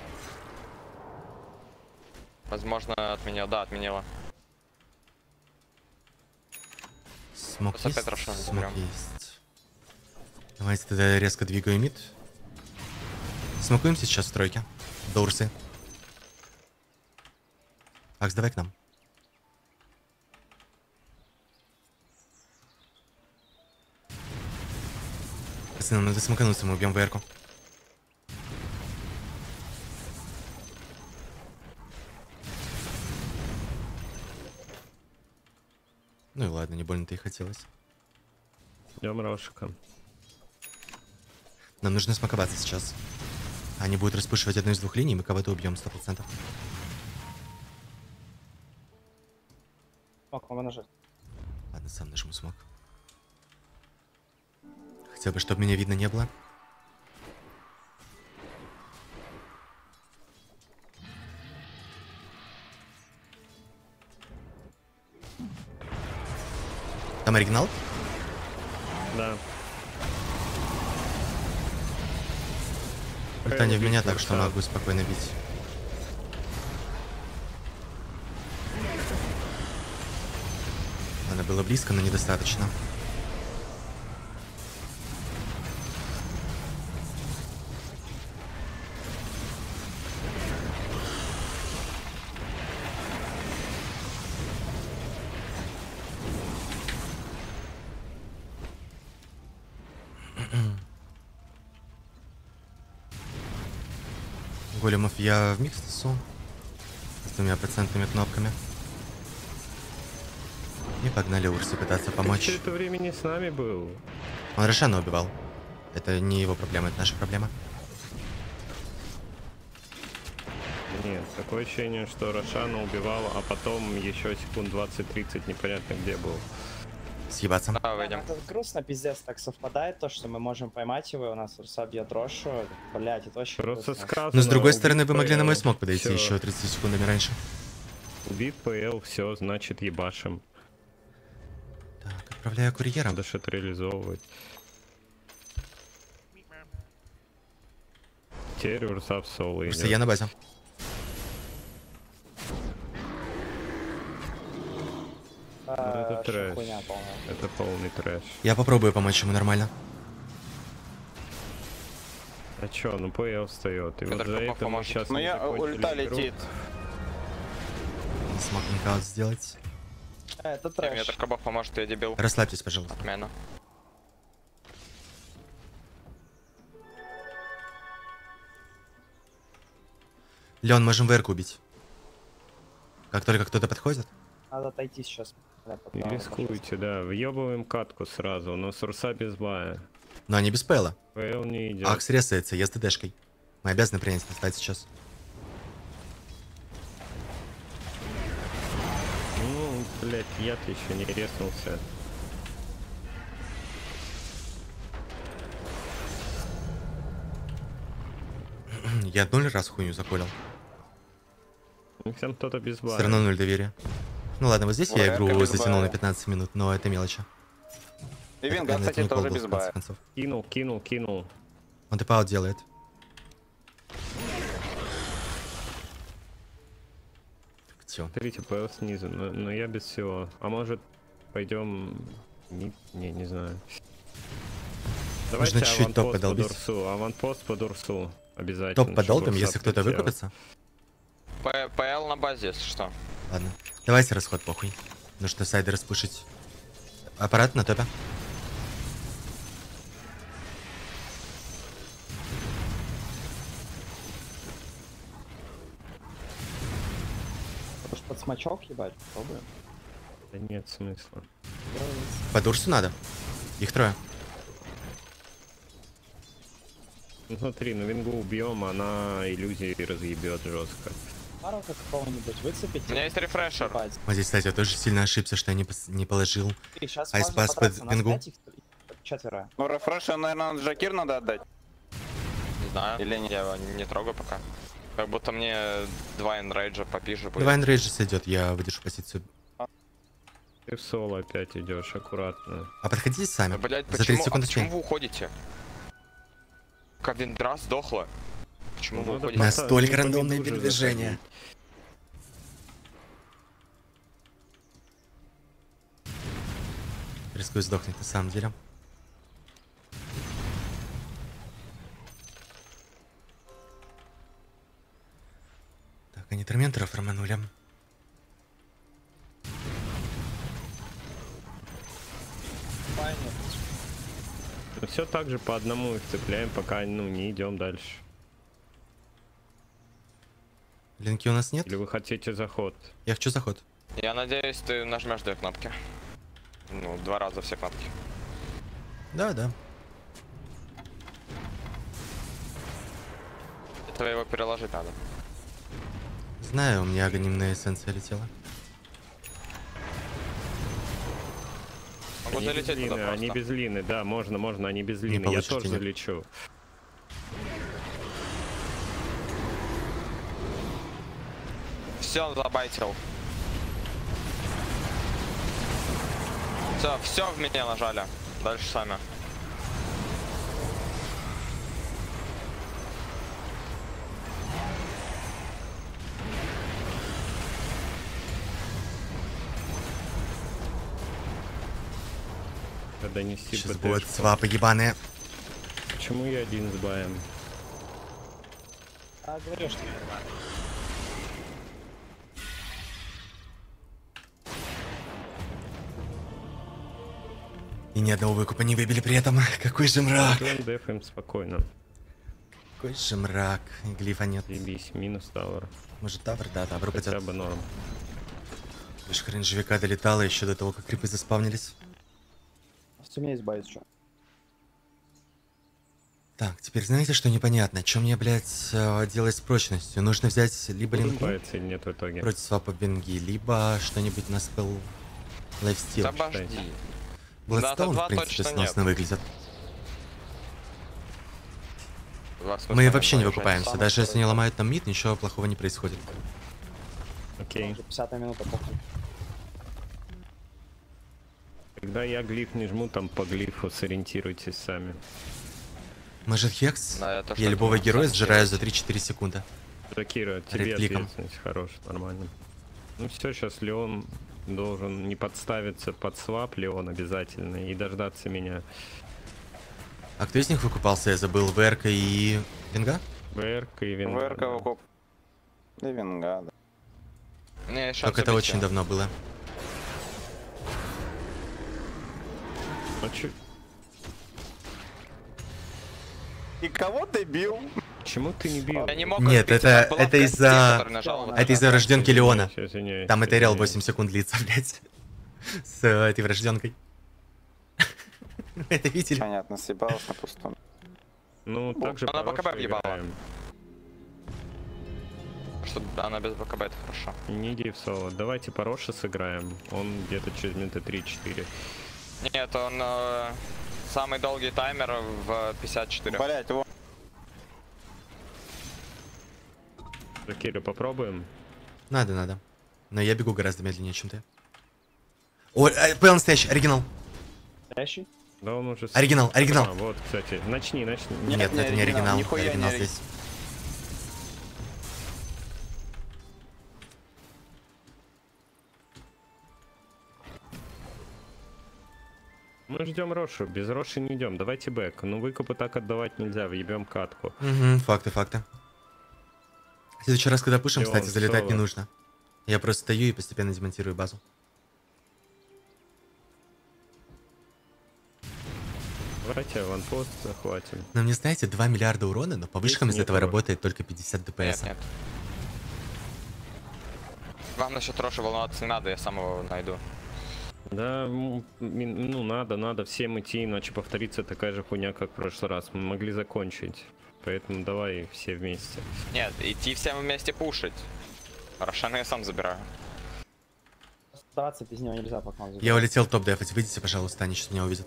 Возможно, отменила. Да, отменила. Смог Просто есть? опять Рошан Смог заберем. есть. Давайте тогда резко двигаю мид. Смокуем сейчас в тройке. До урсы. Акс, давай к нам. Пацаны, нам надо смокануться, мы убьем ВР-ку. Ну и ладно, не больно-то и хотелось. Ждем Рошика. Нам нужно смаковаться сейчас. Они будут распушивать одну из двух линий, мы кого-то убьем 100%. Смог, могу нажать. Ладно, сам нажму смог. Хотел бы, чтобы меня видно не было. Там оригинал? Да. Ультани в меня, так что могу спокойно бить. Ладно, было близко, но недостаточно. Големов я в микс несу. С 2% кнопками. И погнали Урсе пытаться помочь. Все это время не с нами был. Он Рошана убивал. Это не его проблема, это наша проблема. Нет, такое ощущение, что Рошана убивал, а потом еще секунд 20-30 непонятно где был. Съебаться. Да, выйдем. Это грустно, пиздец, так совпадает то, что мы можем поймать его, и у нас Урса бьет Рошу. Блять, это очень Просто грустно. сказано. Но с другой убить стороны, вы могли на мой PL, смог подойти всё. еще 30 секундами раньше. Убит ПЛ, все, значит ебашим. Так, отправляю курьера. Надо что-то реализовывать. Теперь Урса в соло Урса, идет. я на базе. это Что трэш. хуйня полная. Это полный трэш. Я попробую помочь ему нормально. А чё, ну ПЛ встает. И вот Федор за Попов это мы поможет. сейчас Но я ульта летит. Не смог нокаут сделать. Это Мне трэш. только бог поможет, я дебил. Расслабьтесь, пожалуйста. Отмена. Леон, можем ВР убить. Как только кто-то подходит. Надо отойти сейчас. Не рискуйте, да. Въебываем катку сразу. У нас Урса без бая. Но они без пэла. ПЛ не идет. Акс ресается, я с ДДшкой. Мы обязаны принять настать сейчас. Блять, я-то еще не резнулся. Я 0 раз хуйню заколил. У них там кто-то без Все бара. равно 0 доверия. Ну ладно, вот здесь я Варка игру без затянул на бая. 15 минут, но это мелочи. И Винга, Это кстати, не тоже колбу, без в конце бая. концов. Кинул. Он типа делает. Все. Смотрите, ПЛ снизу, но я без всего. А может, пойдем... Не знаю. Давайте чуть-чуть топ аванпост по подолбить. Дурсу. Аванпост по Дурсу. Обязательно. Топ чтобы подолбим, Урса если кто-то отлетел. выкупится. ПЛ на базе, если что. Ладно. Давайте расход похуй. Нужно сайды распушить. Аппарат на топе. Может под смачок ебать? Попробуем. Да нет смысла. По Дурсу надо. Их трое. Ну смотри, ну Вингу убьем, она иллюзии разъебет жестко. Пару какого-нибудь выцепить. У меня есть рефрешер. ебать. Вот здесь, кстати, я тоже сильно ошибся, что я не положил. И сейчас Айс пас под Вингу. Четверо. Ну, рефрешер, наверное, на Джакир надо отдать. Не знаю. Или нет? Я его не трогаю пока. Как будто мне 2 энрейджа попиже будет. Давай Рейджи сойдет, я выдержу позицию. Ты в соло опять идешь, аккуратно. А подходите сами. Блять, За 30 секунд почему успеем. вы уходите? Как Виндра сдохла. Почему вы надо уходите? Настолько не по рандомные Вингу же передвижения. заходить. Рискую сдохнуть на самом деле. Так, они терменторов романули. Все так же по одному их цепляем, пока не идем дальше. Линки у нас нет? Или вы хотите заход? Я хочу заход. Я надеюсь, ты нажмешь 2 кнопки. Ну, 2 раза все кнопки. Да, да. Этого его переложить надо. Знаю, у меня анонимная эссенция летела. Могу Они без залететь туда лины, просто. они без лины, да, можно, они без лины. Я получите, тоже нет. залечу. Все, забайтил. Все в меня нажали. Дальше сами. Когда нести Сейчас ПТ-шку. будут свапы ебаные. Почему я один с баем? А, говорю, что И ни одного выкупа не выбили при этом. Какой же мрак. Идем дефаем спокойно. Какой же мрак. И глифа нет. Ебись, минус тавер. Может тавр? Да, тавр Хотя упадет. бы норм. Лишь кринжевика долетала еще до того, как крипы заспавнились. у меня есть байт что. Так, теперь знаете, что непонятно? Чем мне, блядь, делать с прочностью? Нужно взять либо линку Вырубается или нет в итоге? против свапа винги, либо что-нибудь на спел лайфстил. Обожди. Бладстоун, Dota 2 в принципе, точно сносно выглядит. Вас Мы просто вообще не не выкупаемся. Самый Даже если второй. не ломают там мид, ничего плохого не происходит. Окей. Уже 50 минута, похуй. Когда я глиф не жму, там по глифу сориентируйтесь сами. Может хекс? Да, это Я что-то любого надо героя сам сжираю за делать. 3-4 секунды. Закира, тебе Редкликом. ответственность, хорош, нормально. Ну все, сейчас Леон должен не подставиться под свап, Леон обязательно, и дождаться меня. А кто из них выкупался? Я забыл. ВРК и Винга? ВРК и Винга. ВРК выкуп. И Винга, да. Не, шанс Только это убить очень его. давно было. А чё- И кого ты бил? Почему ты не бил? Я не мог Нет, убить, это- у нас была это в из-за- кости, который нажал. Это из-за рожденки Леона. Извиняюсь, Там это реал извиняюсь. 8 секунд длится, блядь. С этой врожденкой. Вы это видели? Понятно, съебалась на пустом. Ну, так же Она по БКБ Рошу въебала. играем. Что тут она без БКБ, это хорошо. Не иди в соло. Давайте по Роше сыграем. Он где-то через минуты 3-4. Нет, он самый долгий таймер в 54. Блять, вот. Кирилл, попробуем. Надо, надо. Но я бегу гораздо медленнее, чем ты. О, Пэл настоящий, оригинал. Настоящий? Да он уже... Оригинал, оригинал. А, вот, кстати. Начни. Нет, не это не оригинал. нихуя не Оригинал оригинал. здесь. Мы ждем Рошу. Без Роши не идем. Давайте бэк. Ну выкупы так отдавать нельзя. Въебем катку. Угу, факты, факты. В следующий раз, когда пушим, Леон, кстати, залетать не соло. нужно. Я просто стою и постепенно демонтирую базу. Давайте аванпост захватим. Но мне, знаете, 2 миллиарда урона, но по вышкам из нет этого Роши. работает только 50 ДПС. Нет. Вам насчет Роши волноваться не надо, я сам его найду. Да, ну надо всем идти, иначе повторится такая же хуйня, как в прошлый раз. Мы могли закончить. Поэтому давай все вместе. Нет, идти всем вместе пушить. Рошана я сам забираю. Оставаться без него нельзя, пока он Я забирает. улетел топ дефать. Выйдите, пожалуйста, они сейчас меня увидят.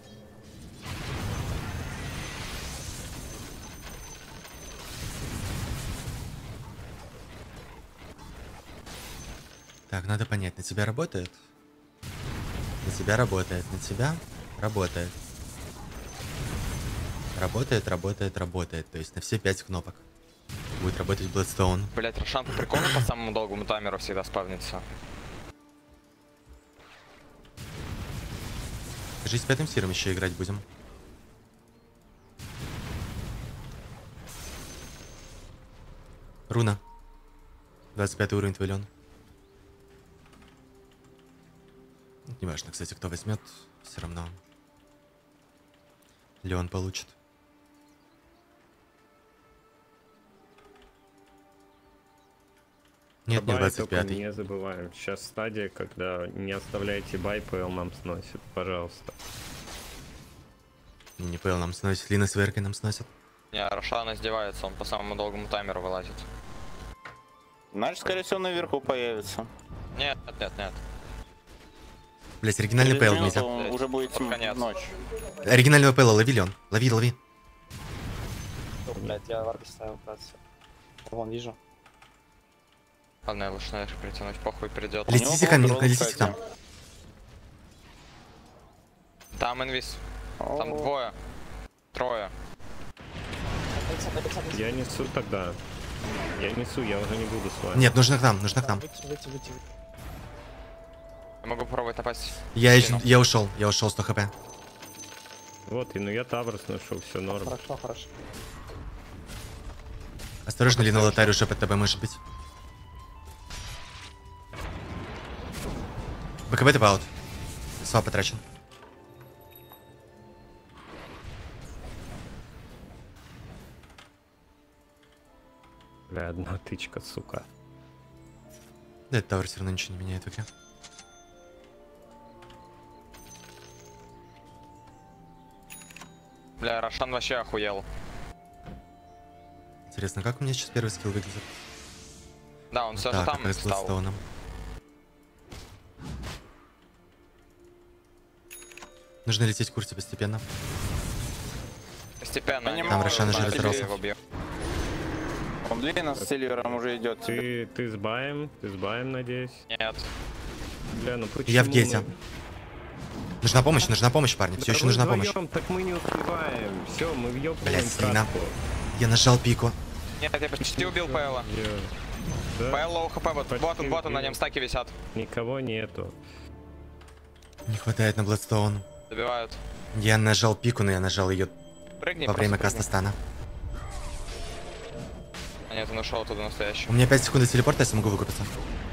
Так, надо понять, на тебя работает? На тебя работает, на тебя работает. Работает. То есть на все 5 кнопок. Будет работать Bloodstone. Блять, Рошан по приколу по самому долгому таймеру всегда спавнится. Кажись, с 5-м сиром еще играть будем. Руна. 25 уровень твой, Лен. Неважно, кстати, кто возьмет, все равно Леон получит. Нет, не Бай только 25-й. не забываем. Сейчас стадия, когда не оставляйте бай, ПЛ нам сносит. Пожалуйста. Не ПЛ нам сносит, Лина с Веркой нам сносит. Не, Рошан издевается, он по самому долгому таймеру вылазит. Значит, скорее всего, наверху появится. Нет. Блять, оригинальный Через ПЛ минуту нельзя. уже будет Под конец. ночь. Оригинального ПЛ лови, Леон. Лови. О, блядь, я варди ставил, кажется. Вон, вижу. Ладно, я лучше наверх притянуть, похуй придет. Ли- Летите ко мне, Дрон, летите кстати. там. Там инвиз. Там О, двое. Трое. Я несу тогда. Я несу, я уже не буду с вами. Нет, нужно к нам. Выйти. Я могу попробовать напасть. Я Спину. ушел 100 хп. Вот, и ну я тавр сношу, все норм. Хорошо. Осторожно, Лина Лотарь уже под тобой может быть. БКБ ты аут. Свап потрачен. Бля, одна тычка, сука. Да, этот тавр все равно ничего не меняет в игре. Бля, Рошан вообще охуел. Интересно, как у меня сейчас первый скилл выглядит? Да, он все же Так, там как с встал. Bloodstone. Нужно лететь в курсе постепенно. Постепенно. Понимаю, они Рошан уже могут разрался. его бьют. он длинно с Сильвером уже идет. Ты с баем, надеюсь. Нет. Бля, ну почему? Я в гете. мы- Нужна помощь, парни. Все Да еще мы нужна помощь. вдвоем, так мы не успеваем. Все, мы въебываем Блядь, сильно. катку. Я нажал пику. Нет, я почти убил Пэла. Да, Пэл лоу хп, вот Почти вот он, на убил. нем стаки висят. никого нету. Не хватает на Bloodstone. Добивают. Я нажал пику, но я нажал ее Прыгни, во время просто каста стана. прыгни. А нет, он ушел оттуда У настоящий. меня 5 секунд до телепорта, я могу выкупиться.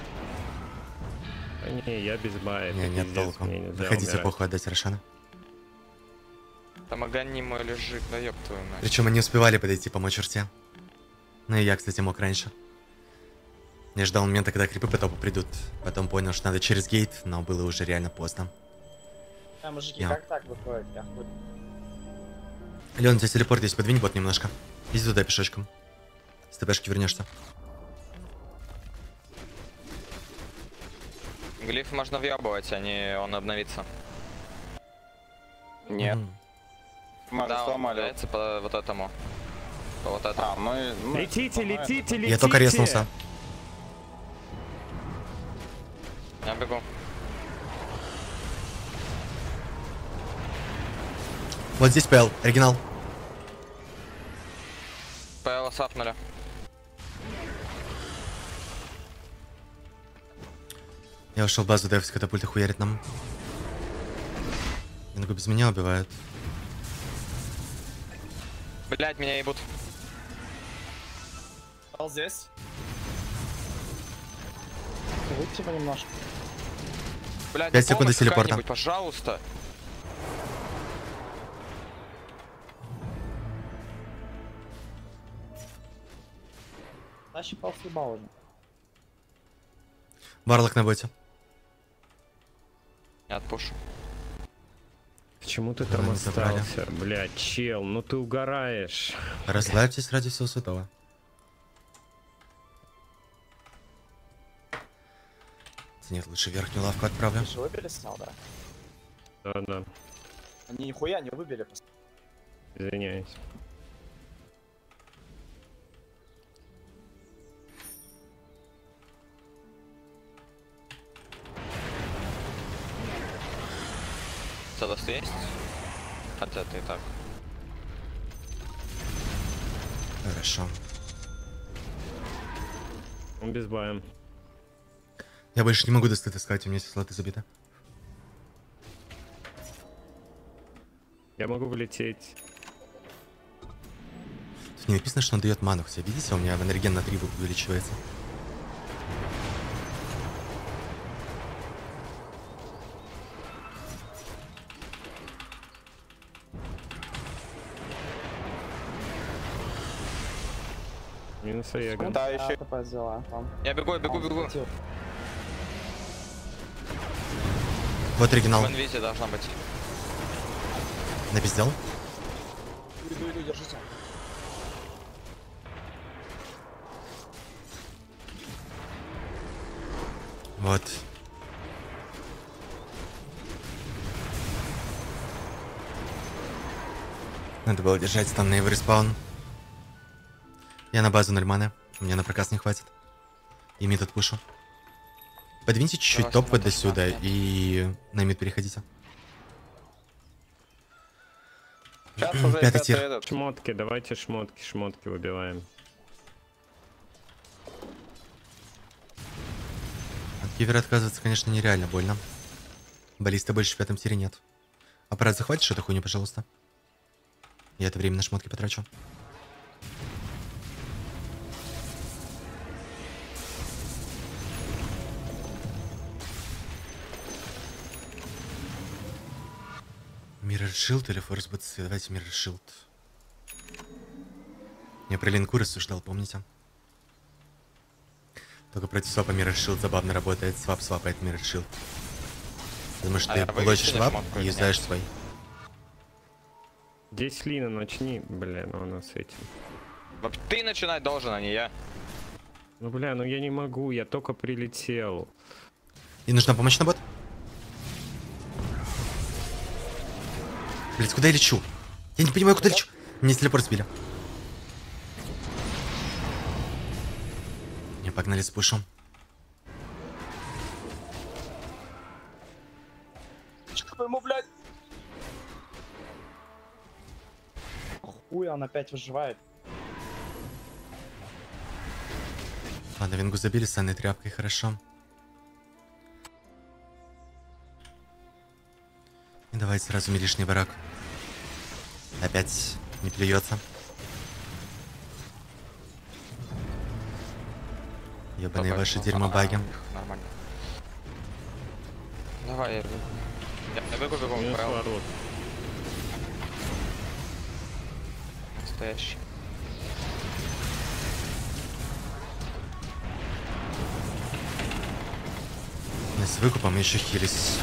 А не, я без бая. Не, это нет пиздец, толку. мне нельзя Выходите умирать. похуй отдать Рошана. Там огонь мой лежит, да ёб твою мать. Причем они успевали подойти помочь Урте. Ну и я, кстати, мог раньше. Я ждал момента, когда крипы по топу придут. Потом понял, что надо через гейт, но было уже реально поздно. А, мужики, Я. как так выходит? Я хуй. Леон, у тебя телепорт есть, подвинь бот немножко. Иди туда пешочком. С ТПшки вернешься. Глиф можно въебывать, а не он обновится. Нет. Мгм. Мы Да, он сломали. обновляется по вот этому. По вот этому. А, мы Летите, сломали. летите, летите! Я только резнулся. Я бегу. Вот здесь ПЛ, оригинал. ПЛ сапнули. Я ушел в базу, Дэвс катапульта хуярит нам. Ингу без меня убивают. Блять, меня ебут. Стал здесь. Выйти бы немножко. Блять, 5 секунд до телепорта. Пожалуйста. Тащи пал съебал уже. Варлок на боте. Я отпушу. Почему ты Да, там не забрали. остался? Блядь, чел, ну ты угораешь. Расслабьтесь ради всего святого. Нет, лучше верхнюю лавку отправлю. Ты же выбили снял, да? Да-да, Они нихуя не выбили. извиняюсь. Целост есть? Хотя ты и так. Хорошо. Он без бая. Я больше не могу достать искать, у меня все слоты забиты. Я могу влететь. Тут не написано, что он дает ману, хотя видите, у меня энерген на 3 увеличивается. Минус Аега. Да, еще. ТП взяла. Там. Я бегу, я бегу, Он бегу. захватил. Вот оригинал. В инвизе должна быть. Напиздел. Иду, держите. Вот. Надо было держать там на его респаун. Я на базу 0 маны. Мне на проказ не хватит. И мид отпушу. Подвиньте чуть-чуть Давайте топ вот на до сюда проказ, и на мид переходите. Сейчас уже Пятый ребята тир. этот. Шмотки, давайте шмотки выбиваем. От кивера отказываться, конечно, нереально больно. Баллиста больше в 5-м тире нет. Аппарат, захватишь эту хуйню, пожалуйста? Я это время на шмотки потрачу. Mirror Shield или Force BTC? Давайте Mirror Shield. Я про линку рассуждал, помните? Только против свапа Mirror Shield забавно работает. Свап свапает Mirror Shield. Потому что А ты я получишь вывести свап шмотку и или юзаешь нет? свой. Здесь Лина начни. Бля, ну она с этим. Ты начинать должен, а не я. Ну бля, ну я не могу, я только прилетел. И нужна помощь на бот? Блять, куда я лечу? Я не понимаю, куда лечу. Мне с телепорт сбили. Не, погнали с пушом. Что ему, блядь? Хуй, он опять выживает. Ладно, вингу забили с санной тряпкой, хорошо. И давайте сразу милишний барак. Опять не плюется. Ебаные Давай. ваши дерьмобаги. Нормально. Давай, я бегу. Я бегу, Минус право. ворот. Настоящий. Я с выкупом еще хились.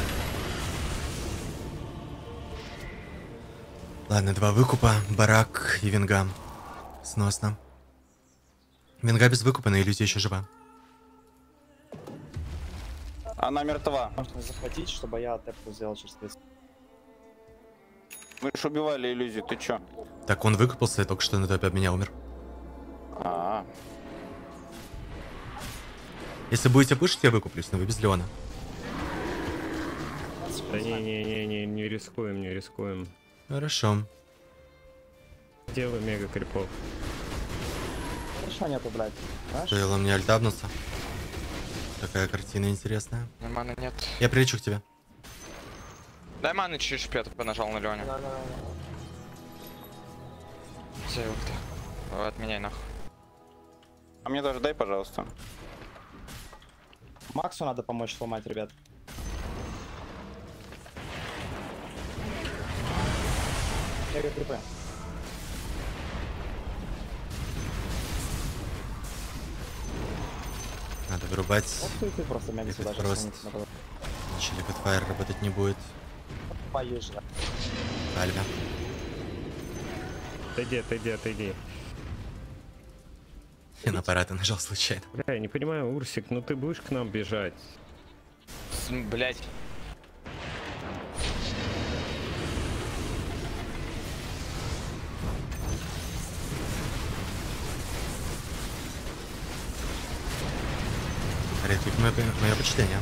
Ладно, 2 выкупа, барак и винга. Сносно. Винга без выкупа, но иллюзия еще жива. Она мертва. Можно захватить, чтобы я тэпку сделал через 30. Мы ж убивали иллюзию, ты чё? Так он выкупался, я только что на топе от меня умер. А, Если будете пушить, я выкуплюсь, но вы без Леона. Да не рискуем, не рискуем. Хорошо. Делай мега крипов. Хорошо нету, блядь. Знаешь? Стоило мне альтабнуться. Такая картина интересная. Маны нет. Я прилечу к тебе. Дай маны чуть шпет, нажал на Леоне. Все, вот. Отменяй нахуй. а мне тоже дай, пожалуйста. Максу надо помочь сломать, ребят. Мега крипы. Надо вырубать. Вот ты просто мега сюда Это просто. Иначе Liquidfire работать не будет. Поезжай. Альве. Отойди. Я на аппараты нажал случайно. Бля, я не понимаю, Урсик, ну ты будешь к нам бежать? Блять. Редвик, мое почтение.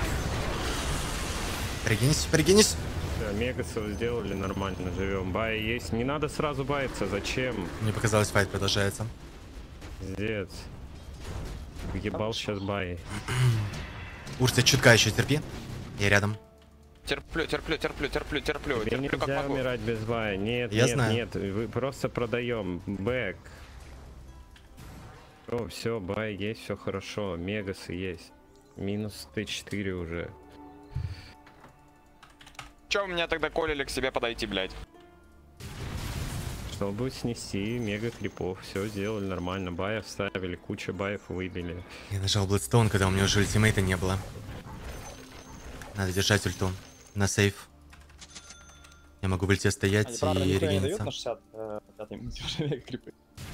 Пригинись. Да, мегасов сделали нормально, живем. Бай есть. Не надо сразу баяться, зачем? Мне показалось, файт продолжается. Пиздец. Ебал сейчас бай. Урс, ты чутка еще терпи. Я рядом. Терплю. Тебе Терплю как нельзя могу. умирать без бая. Нет, Я нет, знаю. нет. Вы просто продаем. Бэк. О, все, бай есть, все хорошо. Мегасы есть. Минус Т4 уже. Че у меня тогда колили к себе подойти, блять? Чтобы снести мега крипов. Все сделали нормально. Баев ставили, куча баев выбили. Я нажал Bloodstone, когда у меня уже ультимейта не было. Надо держать ульту. На сейф. Я могу в ульте стоять Они, правда, и никто не дают регениться. на 65-й минуте уже мега крипы.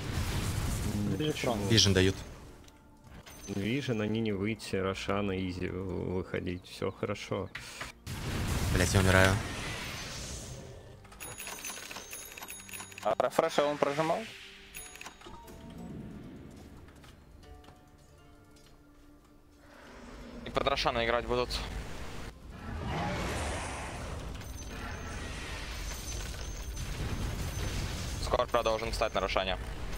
Вижен дают. Вижен, они не выйти, Рошана, Изи выходить. Все хорошо. Блять, я умираю. А рефреша он прожимал? И под Рошана играть будут. Скоро должен встать на Рошане.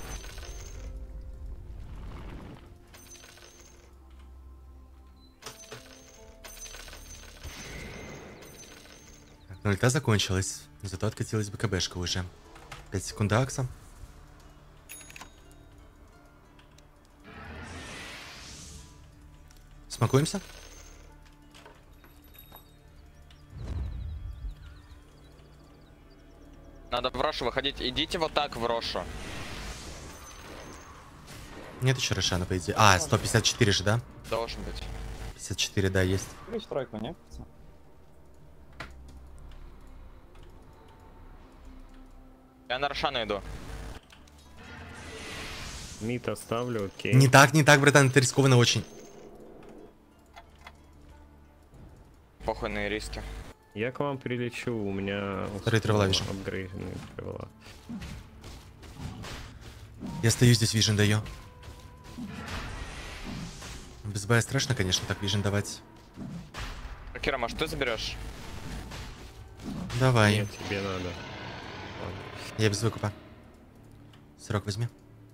Но ульта закончилась. Зато откатилась БКБшка уже. 5 секунд до Акса. Смакуемся? Надо в Рошу выходить. Идите вот так в Рошу. Нет еще Рошана, по идее. А, 154 же, да? Должен быть. 54, да, есть. В тройку, не? Я на Рошану иду. Мид оставлю, окей. Не так, братан, это рискованно очень. Похуйные риски. Я к вам прилечу, у меня... Второй тревела вижу. Апгрейденные тревела. Я стою здесь, вижен даю. Без бая страшно, конечно, так вижен давать. Кира, может ты заберешь? Давай. Нет, тебе надо. Я без выкупа. Срок возьми.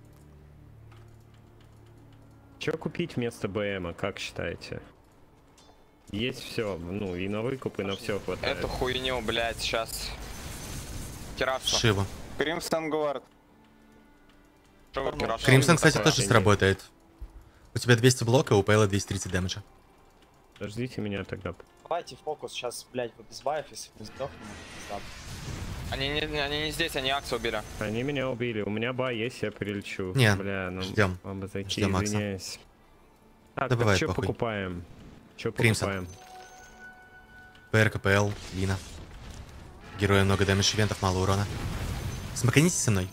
Что купить вместо БМа, как считаете? Есть все, ну и на выкуп, и на все хватает. Эту хуйню, блять, сейчас. Кирасу. Шиву. Кримсон Гвард. Что вы Кирасу? Кримсон, кстати, такое? тоже сработает. У тебя 200 блока, у Пейла 230 дэмэджа. Подождите меня тогда. Давайте фокус сейчас, блядь, вы без баев, если мы сдохнем. пизда. Они не здесь, они Акса убили. Они меня убили, у меня бай есть, я прилечу. Не, бля, ну ждем. вам бы зайти, Ждем Макса. извиняюсь. Так, Да бывает, что похуй. покупаем? Что Кримсон. покупаем? ПР, КПЛ, Лина. Героя много дэмэдж ивентов, мало урона. Смаканитесь со мной.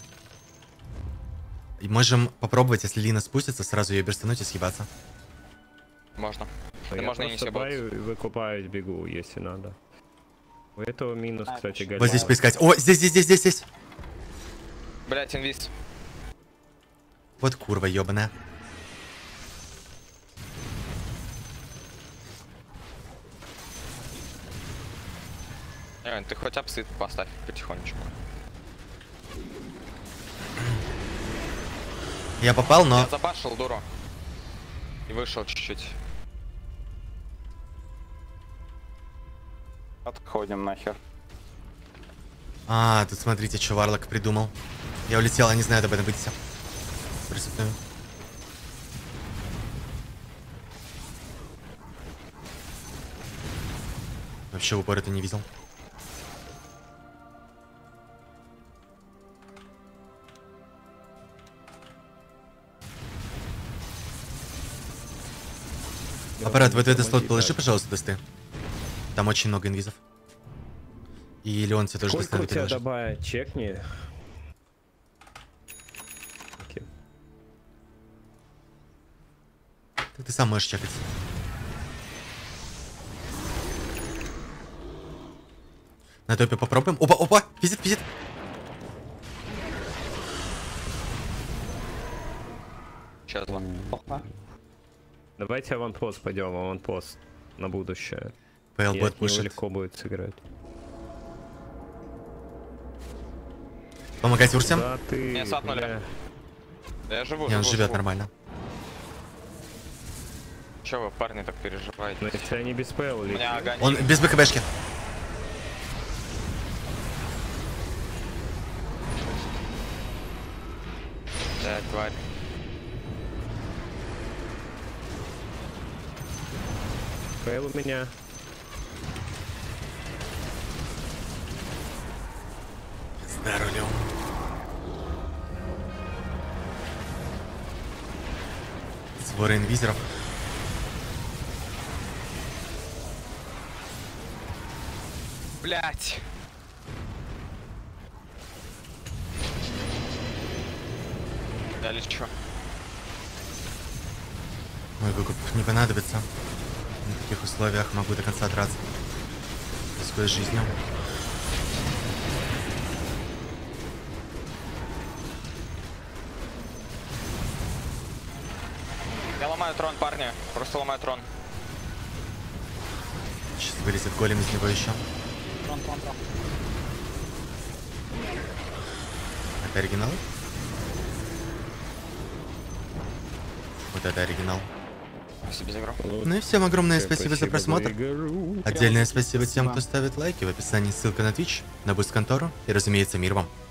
И можем попробовать, если Лина спустится, сразу ее берстануть и съебаться. Можно. Я можно и не просто все бот. баю и выкупаюсь, бегу, если надо. У этого минус, А, кстати, это голема. Вот здесь поискать. О, здесь. Блять, инвиз. Вот курва ёбаная. Ты хоть апсид поставь потихонечку. Я попал, но... Я забашил дуру. И вышел чуть-чуть. Отходим нахер. А, тут смотрите, что Варлок придумал. Я улетел, они знают об этом, выйдите. Приступаю. Вообще в упор это не видел. Аппарат, вот этот слот положи, пожалуйста, досты. Там очень много инвизов. И Леон тебе тоже Сколько у достанет тебя переложить. добавить? Чекни. Окей. Ты сам можешь чекать. На топе попробуем. Опа, физит. Сейчас два. Опа. Давайте аванпост пойдем, аванпост на будущее. И ПЛ от бот него пушит. легко будет сыграть. Помогать Урсям? Да ты... Меня сапнули. бля. Я живу, Не, он живу, живет живу. нормально. Че вы, парни, так переживаете? Но если они без ПЛ У меня огонь. Он без БКБшки. Да, тварь. ПЛ у меня. Здорово, Леон. Своры инвизеров. Блять. Да лечу. Мой выкуп не понадобится. На таких условиях могу до конца драться. Рискуя жизнью. Я ломаю трон, парни. Просто ломаю трон. Сейчас вылезет голем из него еще. Трон. Это оригинал? Вот это оригинал. Спасибо за игру. Ну и всем огромное спасибо за просмотр. игру. Отдельное спасибо тем, Спасибо. кто ставит лайки. В описании ссылка на Twitch, на Буст-контору и, разумеется, мир вам.